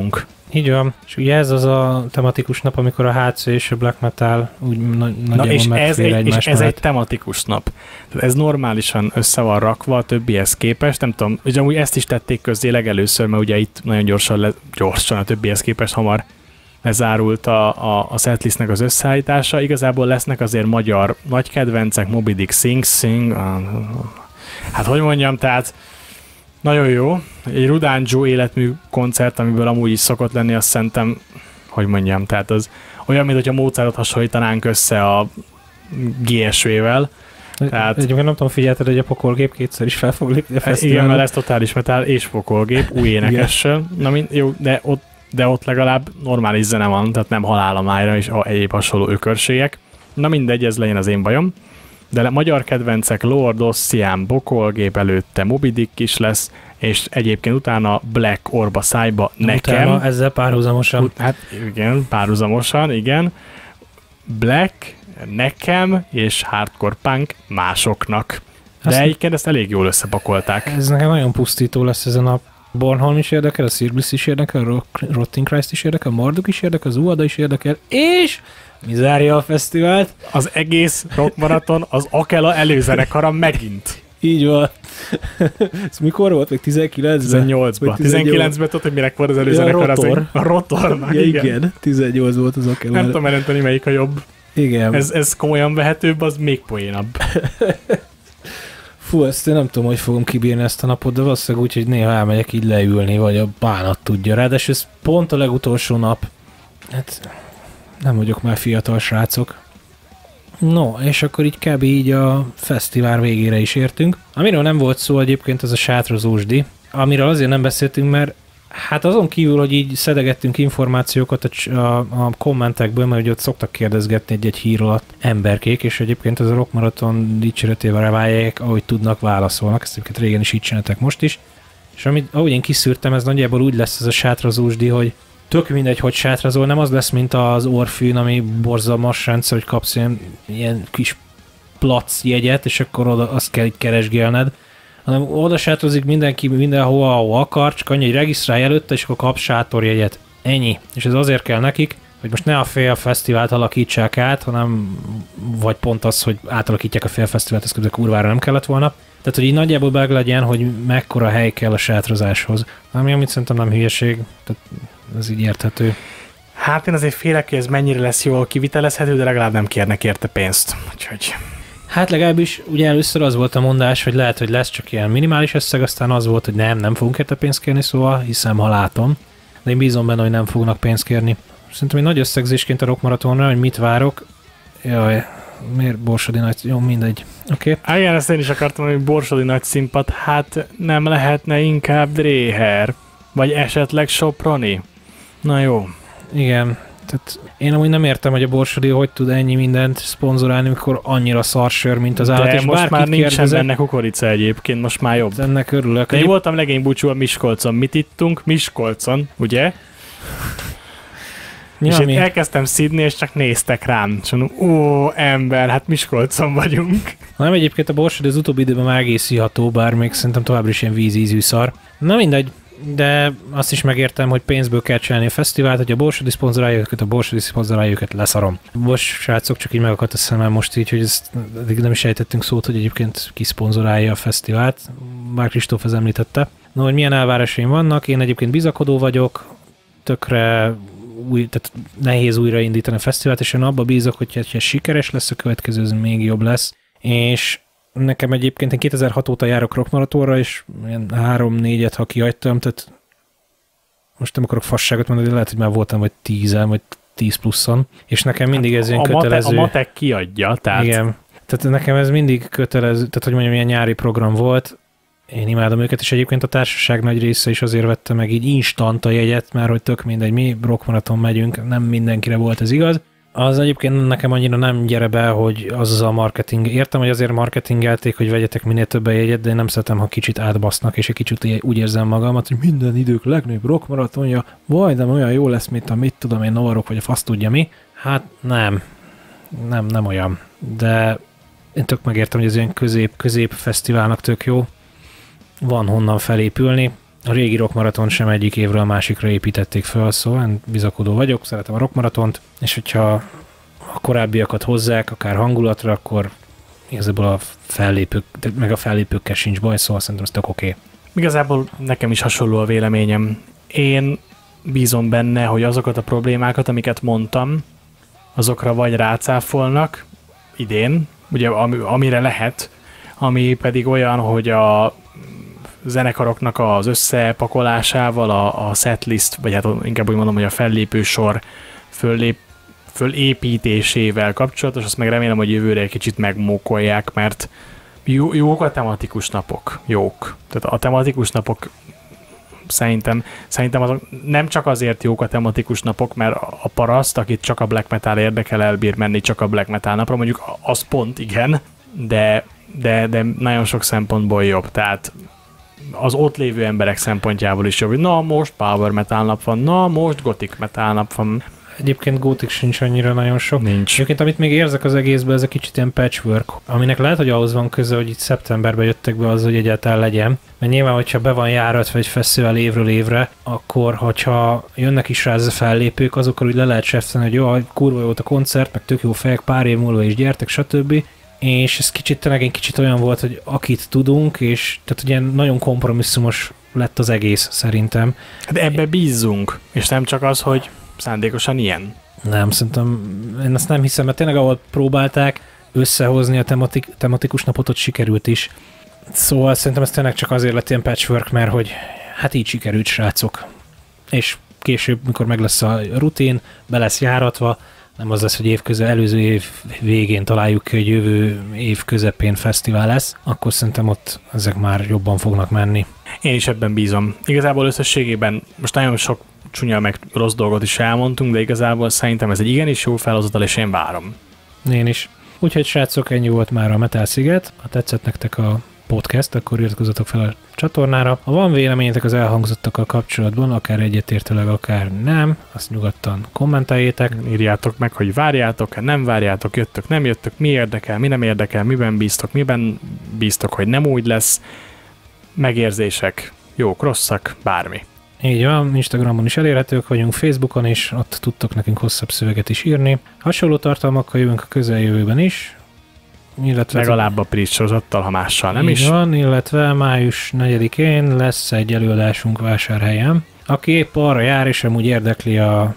[SPEAKER 1] Így van, és ugye ez az a tematikus nap, amikor a HC és a black metal úgy nagyjából megfér egymás
[SPEAKER 2] és ez egy tematikus nap. Tehát ez normálisan össze van rakva a többihez képest, nem tudom, ugye amúgy ezt is tették közzé legelőször, mert ugye itt nagyon gyorsan a többihez képest hamar lezárult a setlistnek az összeállítása. Igazából lesznek azért magyar nagy kedvencek, Moby Dick Sing, hát hogy mondjam, tehát nagyon jó. Egy Rudán Joe életmű koncert, amiből amúgy is szokott lenni, azt szerintem, hogy mondjam, tehát az olyan, mint hogyha Mozartot hasonlítanánk össze a GSV-vel. Tehát,
[SPEAKER 1] egyébként nem tudom, figyelted, hogy a Pokolgép kétszer is fel fog lépni a fesztiválon.
[SPEAKER 2] Igen, mert ez totális metal és Pokolgép, új énekessel. Na, jó, de ott legalább normális zene van, tehát nem halálamájra és egyéb hasonló ökörségek. Na mindegy, ez legyen az én bajom. De magyar kedvencek Lord, Ossian, Pokolgép, előtte Moby Dick is lesz, és egyébként utána Black Orba szájba nekem.
[SPEAKER 1] Utána ezzel párhuzamosan.
[SPEAKER 2] Hát igen, párhuzamosan, igen. Black nekem és Hardcore Punk másoknak. De egyébként ezt elég jól összepakolták.
[SPEAKER 1] Ez nekem nagyon pusztító lesz ez a nap. Bornholm is érdekel, a Circus is érdekel, a Rotting Christ is érdekel, a Marduk is érdekel, az Uada is érdekel, és mi zárja a fesztivált?
[SPEAKER 2] Az egész rockmaraton az Akela előzenekara megint.
[SPEAKER 1] Így van. Ez mikor volt? Még 19-ben?
[SPEAKER 2] 18-ban. 19-ben tudod, hogy minek volt az előzenekar?
[SPEAKER 1] Ja, a Rotor.
[SPEAKER 2] A Rotornak,
[SPEAKER 1] ja, igen. 18 volt az Akela.
[SPEAKER 2] Nem tudom elenteni, melyik a jobb.
[SPEAKER 1] Igen.
[SPEAKER 2] Ez komolyan vehetőbb, az még poénabb.
[SPEAKER 1] Fú, ezt én nem tudom, hogy fogom kibírni ezt a napot, de valószínűleg úgy, hogy néha elmegyek így leülni, vagy a bánat tudja. Ráadásul ez pont a legutolsó nap. Hát nem vagyok már fiatal srácok. No, és akkor így kb. Így a fesztivál végére is értünk. Amiről nem volt szó egyébként, az a sátrozósdi, amiről azért nem beszéltünk, mert hát azon kívül, hogy így szedegettünk információkat a kommentekből, mert ugye ott szoktak kérdezgetni egy hír alatt emberkék, és egyébként ez a Rock Marathon dicséretével reválják, ahogy tudnak, válaszolnak. Ezt egyébként régen is így csináltak most is. És ahogy én kiszűrtem, ez nagyjából úgy lesz ez a sátrozósdi, hogy tök mindegy, hogy sátrazol, nem az lesz, mint az Orfűn, ami borzalmas rendszer, hogy kapsz ilyen kis plac jegyet, és akkor oda azt kell így keresgélned, hanem oda sátrozik mindenki mindenhova, ahol akar, csak annyi, hogy regisztrálj előtte, és akkor kap sátorjegyet. Ennyi. És ez azért kell nekik, hogy most ne a félfesztivált alakítsák át, hanem vagy pont az, hogy átalakítják a félfesztivált, ez közben kurvára nem kellett volna. Tehát, hogy így nagyjából meg legyen, hogy mekkora hely kell a sátrozáshoz. Amit szerintem nem hülyeség, tehát ez így érthető.
[SPEAKER 2] Hát én azért félek, hogy ez mennyire lesz jól kivitelezhető, de legalább nem kérnek érte pénzt. Úgyhogy...
[SPEAKER 1] Hát legalábbis ugye először az volt a mondás, hogy lehet, hogy lesz csak ilyen minimális összeg, aztán az volt, hogy nem fogunk érte pénzt kérni, szóval hiszem, ha látom. De én bízom benne, hogy nem fognak pénzt kérni. Szerintem egy nagy összegzésként a Rock Marathonra, hogy mit várok. Jaj, miért Borsodi nagy? Jó, mindegy. Oké.
[SPEAKER 2] Okay. Igen, ezt én is akartam, hogy Borsodi nagy színpad, hát nem lehetne inkább Dréher? Vagy esetleg Soproni? Na jó.
[SPEAKER 1] Igen. Tehát én amúgy nem értem, hogy a Borsodi hogy tud ennyi mindent szponzorálni, amikor annyira szarsör, mint az állat.
[SPEAKER 2] De most már nincsen benne kukorica egyébként, most már jobb.
[SPEAKER 1] Ennek örülök.
[SPEAKER 2] De én voltam legény búcsú a Miskolcon. Mit ittunk? Miskolcon, ugye? És én elkezdtem szidni, és csak néztek rám. És mondom, ember, hát Miskolcon vagyunk.
[SPEAKER 1] Nem, egyébként a Borsodi az utóbbi időben már egész iható, bár még szerintem továbbra is ilyen vízízű szar. Na mindegy, de azt is megértem, hogy pénzből kell csinálni a fesztivált, hogy a Borsodi szponzorálja őket, a Borsodi szponzorálja őket, leszarom. Most srácok, csak így megakadt a szemem most így, hogy ezt nem is ejtettünk szót, hogy egyébként ki szponzorálja a fesztivált. Bár Kristóf ez említette. No, hogy milyen elvárásaim vannak, én egyébként bizakodó vagyok, tökre tehát nehéz újraindítani a fesztivált, és én abba bízok, hogy ha sikeres lesz a következő, ez még jobb lesz. És nekem egyébként én 2006 óta járok Rock Marathonra, és ilyen 3-4-et, ha kihagytam, tehát most nem akarok fasságot mondani, de lehet, hogy már voltam vagy 10-en, vagy 10 pluszon, és nekem mindig ez ilyen kötelező.
[SPEAKER 2] A matek kiadja, tehát...
[SPEAKER 1] Igen, tehát nekem ez mindig kötelező, tehát hogy mondjam, ilyen nyári program volt, én imádom őket, és egyébként a társaság nagy része is azért vette meg így instant a jegyet, mert hogy tök mindegy, mi Rock Marathon megyünk, nem mindenkire volt ez igaz. Az egyébként nekem annyira nem gyere be, hogy az a marketing. Értem, hogy azért marketingelték, hogy vegyetek minél több jegyet, de én nem szeretem, ha kicsit átbasznak, és egy kicsit úgy érzem magamat, hogy minden idők legnagyobb Rock Marathonja, majdnem olyan jó lesz, mint a mit tudom én, Novarok, vagy a fasz tudja mi. Hát nem olyan. De én tök megértem, hogy ez ilyen közép fesztiválnak tök jó. Van honnan felépülni. A régi rockmaraton sem egyik évről a másikra építették fel, szóval én bizakodó vagyok, szeretem a rockmaratont, és hogyha a korábbiakat hozzák, akár hangulatra, akkor igazából a fellépők, meg a fellépőkkel sincs baj, szóval szerintem ez tök oké.
[SPEAKER 2] Igazából nekem is hasonló a véleményem. Én bízom benne, hogy azokat a problémákat, amiket mondtam, azokra vagy rácáfolnak idén, ugye amire lehet, ami pedig olyan, hogy a zenekaroknak az összepakolásával, a setlist, vagy hát inkább úgy mondom, hogy a fellépő sor fölépítésével kapcsolatos, azt meg remélem, hogy jövőre egy kicsit megmókolják, mert jók a tematikus napok. Jók. Tehát a tematikus napok szerintem azok nem csak azért jók a tematikus napok, mert a paraszt, akit csak a black metal érdekel, elbír menni csak a black metal napra, mondjuk az pont igen, de nagyon sok szempontból jobb. Tehát az ott lévő emberek szempontjából is jobb, hogy na most power metal nap van, na most gothic metal nap van.
[SPEAKER 1] Egyébként gótik sincs annyira nagyon sok.
[SPEAKER 2] Nincs.
[SPEAKER 1] Egyébként amit még érzek az egészben, ez a kicsit ilyen patchwork, aminek lehet, hogy ahhoz van köze, hogy itt szeptemberben jöttek be az, hogy egyáltalán legyen. Mert nyilván, hogyha be van járatva egy fesztivál évről évre, akkor, hogyha jönnek is rá ez a fellépők, azokkal úgy le lehet seftelni, hogy jó, kurva jó volt a koncert, meg tök jó fejek, pár év múlva is gyertek, stb. És ez tényleg kicsit olyan volt, hogy akit tudunk, és tehát ugye nagyon kompromisszumos lett az egész szerintem.
[SPEAKER 2] Hát ebbe bízzunk, és nem csak az, hogy szándékosan ilyen.
[SPEAKER 1] Nem, szerintem én azt nem hiszem, mert tényleg ahol próbálták összehozni a tematikus napot, ott sikerült is. Szóval szerintem ez tényleg csak azért lett ilyen patchwork, mert hogy hát így sikerült, srácok. És később, mikor meg lesz a rutin, be lesz járatva, nem az lesz, hogy előző év végén találjuk ki, hogy jövő év közepén fesztivál lesz, akkor szerintem ott ezek már jobban fognak menni.
[SPEAKER 2] Én is ebben bízom. Igazából összességében most nagyon sok csúnya meg rossz dolgot is elmondtunk, de igazából szerintem ez egy igenis jó felhozatal, és én várom.
[SPEAKER 1] Én is. Úgyhogy srácok, ennyi volt már a Metal Sziget. Ha tetszett nektek a podcast, akkor iratkozzatok fel a csatornára. Ha van véleményetek az elhangzottakkal kapcsolatban, akár egyetértőleg, akár nem, azt nyugodtan kommenteljétek.
[SPEAKER 2] Írjátok meg, hogy várjátok, nem várjátok, jöttök, nem jöttök, mi érdekel, mi nem érdekel, miben bíztok, hogy nem úgy lesz, megérzések, jók, rosszak, bármi.
[SPEAKER 1] Így van, Instagramon is elérhetők vagyunk, Facebookon is, ott tudtok nekünk hosszabb szöveget is írni. Hasonló tartalmakkal jövünk a közeljövőben is. Illetve
[SPEAKER 2] legalább a Priest sorozattal, ha mással nem is.
[SPEAKER 1] Van, illetve május 4-én lesz egy előadásunk Vásárhelyen. Aki épp arra jár, és amúgy érdekli a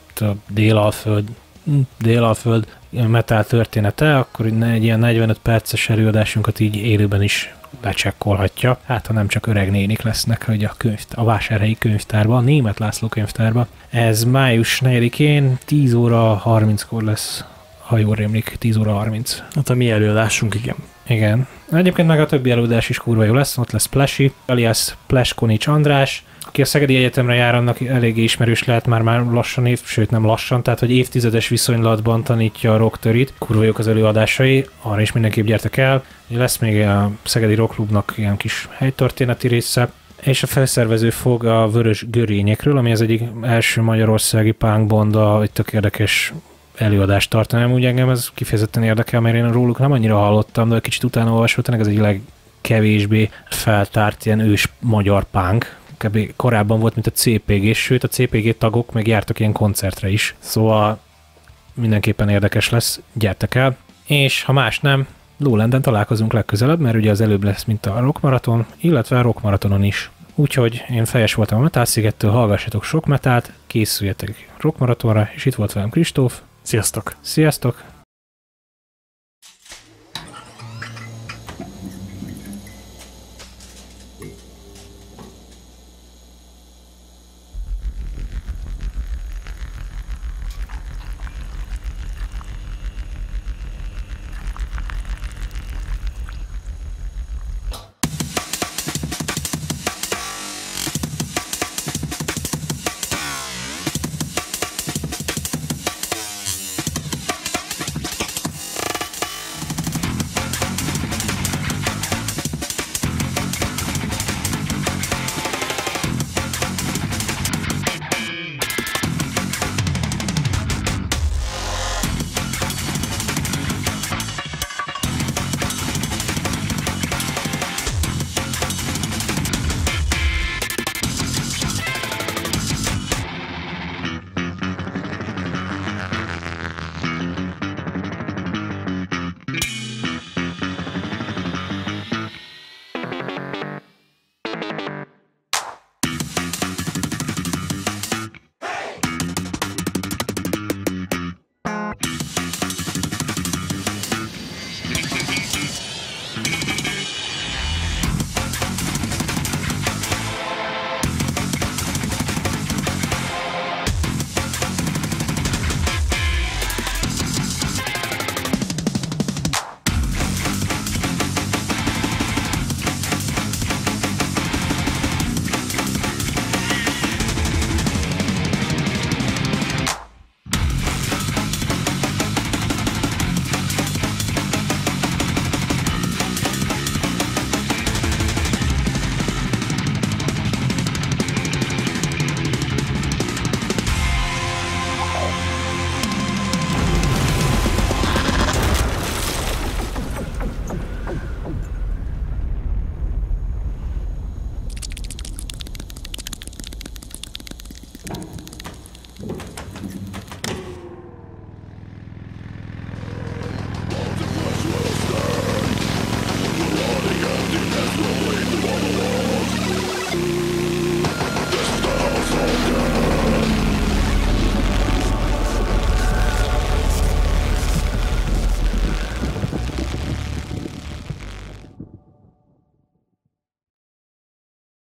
[SPEAKER 1] Délalföld metal története, akkor egy ilyen 45 perces előadásunkat így élőben is becsekkolhatja. Hát, ha nem csak öreg nénik lesznek, hogy a Vásárhelyi könyvtárba, a Németh László könyvtárba. Ez május 4-én 10 óra 30-kor lesz, ha jól rémlik, 10 óra 30.
[SPEAKER 2] Hát a mi előadásunk, igen.
[SPEAKER 1] Igen. Egyébként meg a többi előadás is kurva jó lesz, ott lesz Splashy, alias Pleskonics András, aki a Szegedi Egyetemre jár, annak eléggé ismerős lehet már lassan sőt nem lassan, tehát hogy évtizedes viszonylatban tanítja a rocktörit. Kurva jók az előadásai, arra is mindenképp gyertek el. Lesz még a Szegedi Rock Clubnak ilyen kis helytörténeti része, és a felszervező fog a Vörös Görényekről, ami az egyik első magyarországi punk banda, egy tök érdekes előadást tartani. Úgy engem ez kifejezetten érdekel, mert én róluk nem annyira hallottam, de kicsit utána olvasottam, ez egy legkevésbé feltárt ilyen ős magyar punk. Korábban volt, mint a CPG, sőt a CPG tagok meg jártak ilyen koncertre is. Szóval mindenképpen érdekes lesz, gyertek el. És ha más nem, Lowlanden találkozunk legközelebb, mert ugye az előbb lesz, mint a rockmaraton, illetve a rockmaratonon is. Úgyhogy én Fejes voltam a Metal Szigettől, hallgassatok sok metált, készüljetek rockmaratonra, és itt volt velem Kristóf.
[SPEAKER 2] Sziasztok!
[SPEAKER 1] Sziasztok!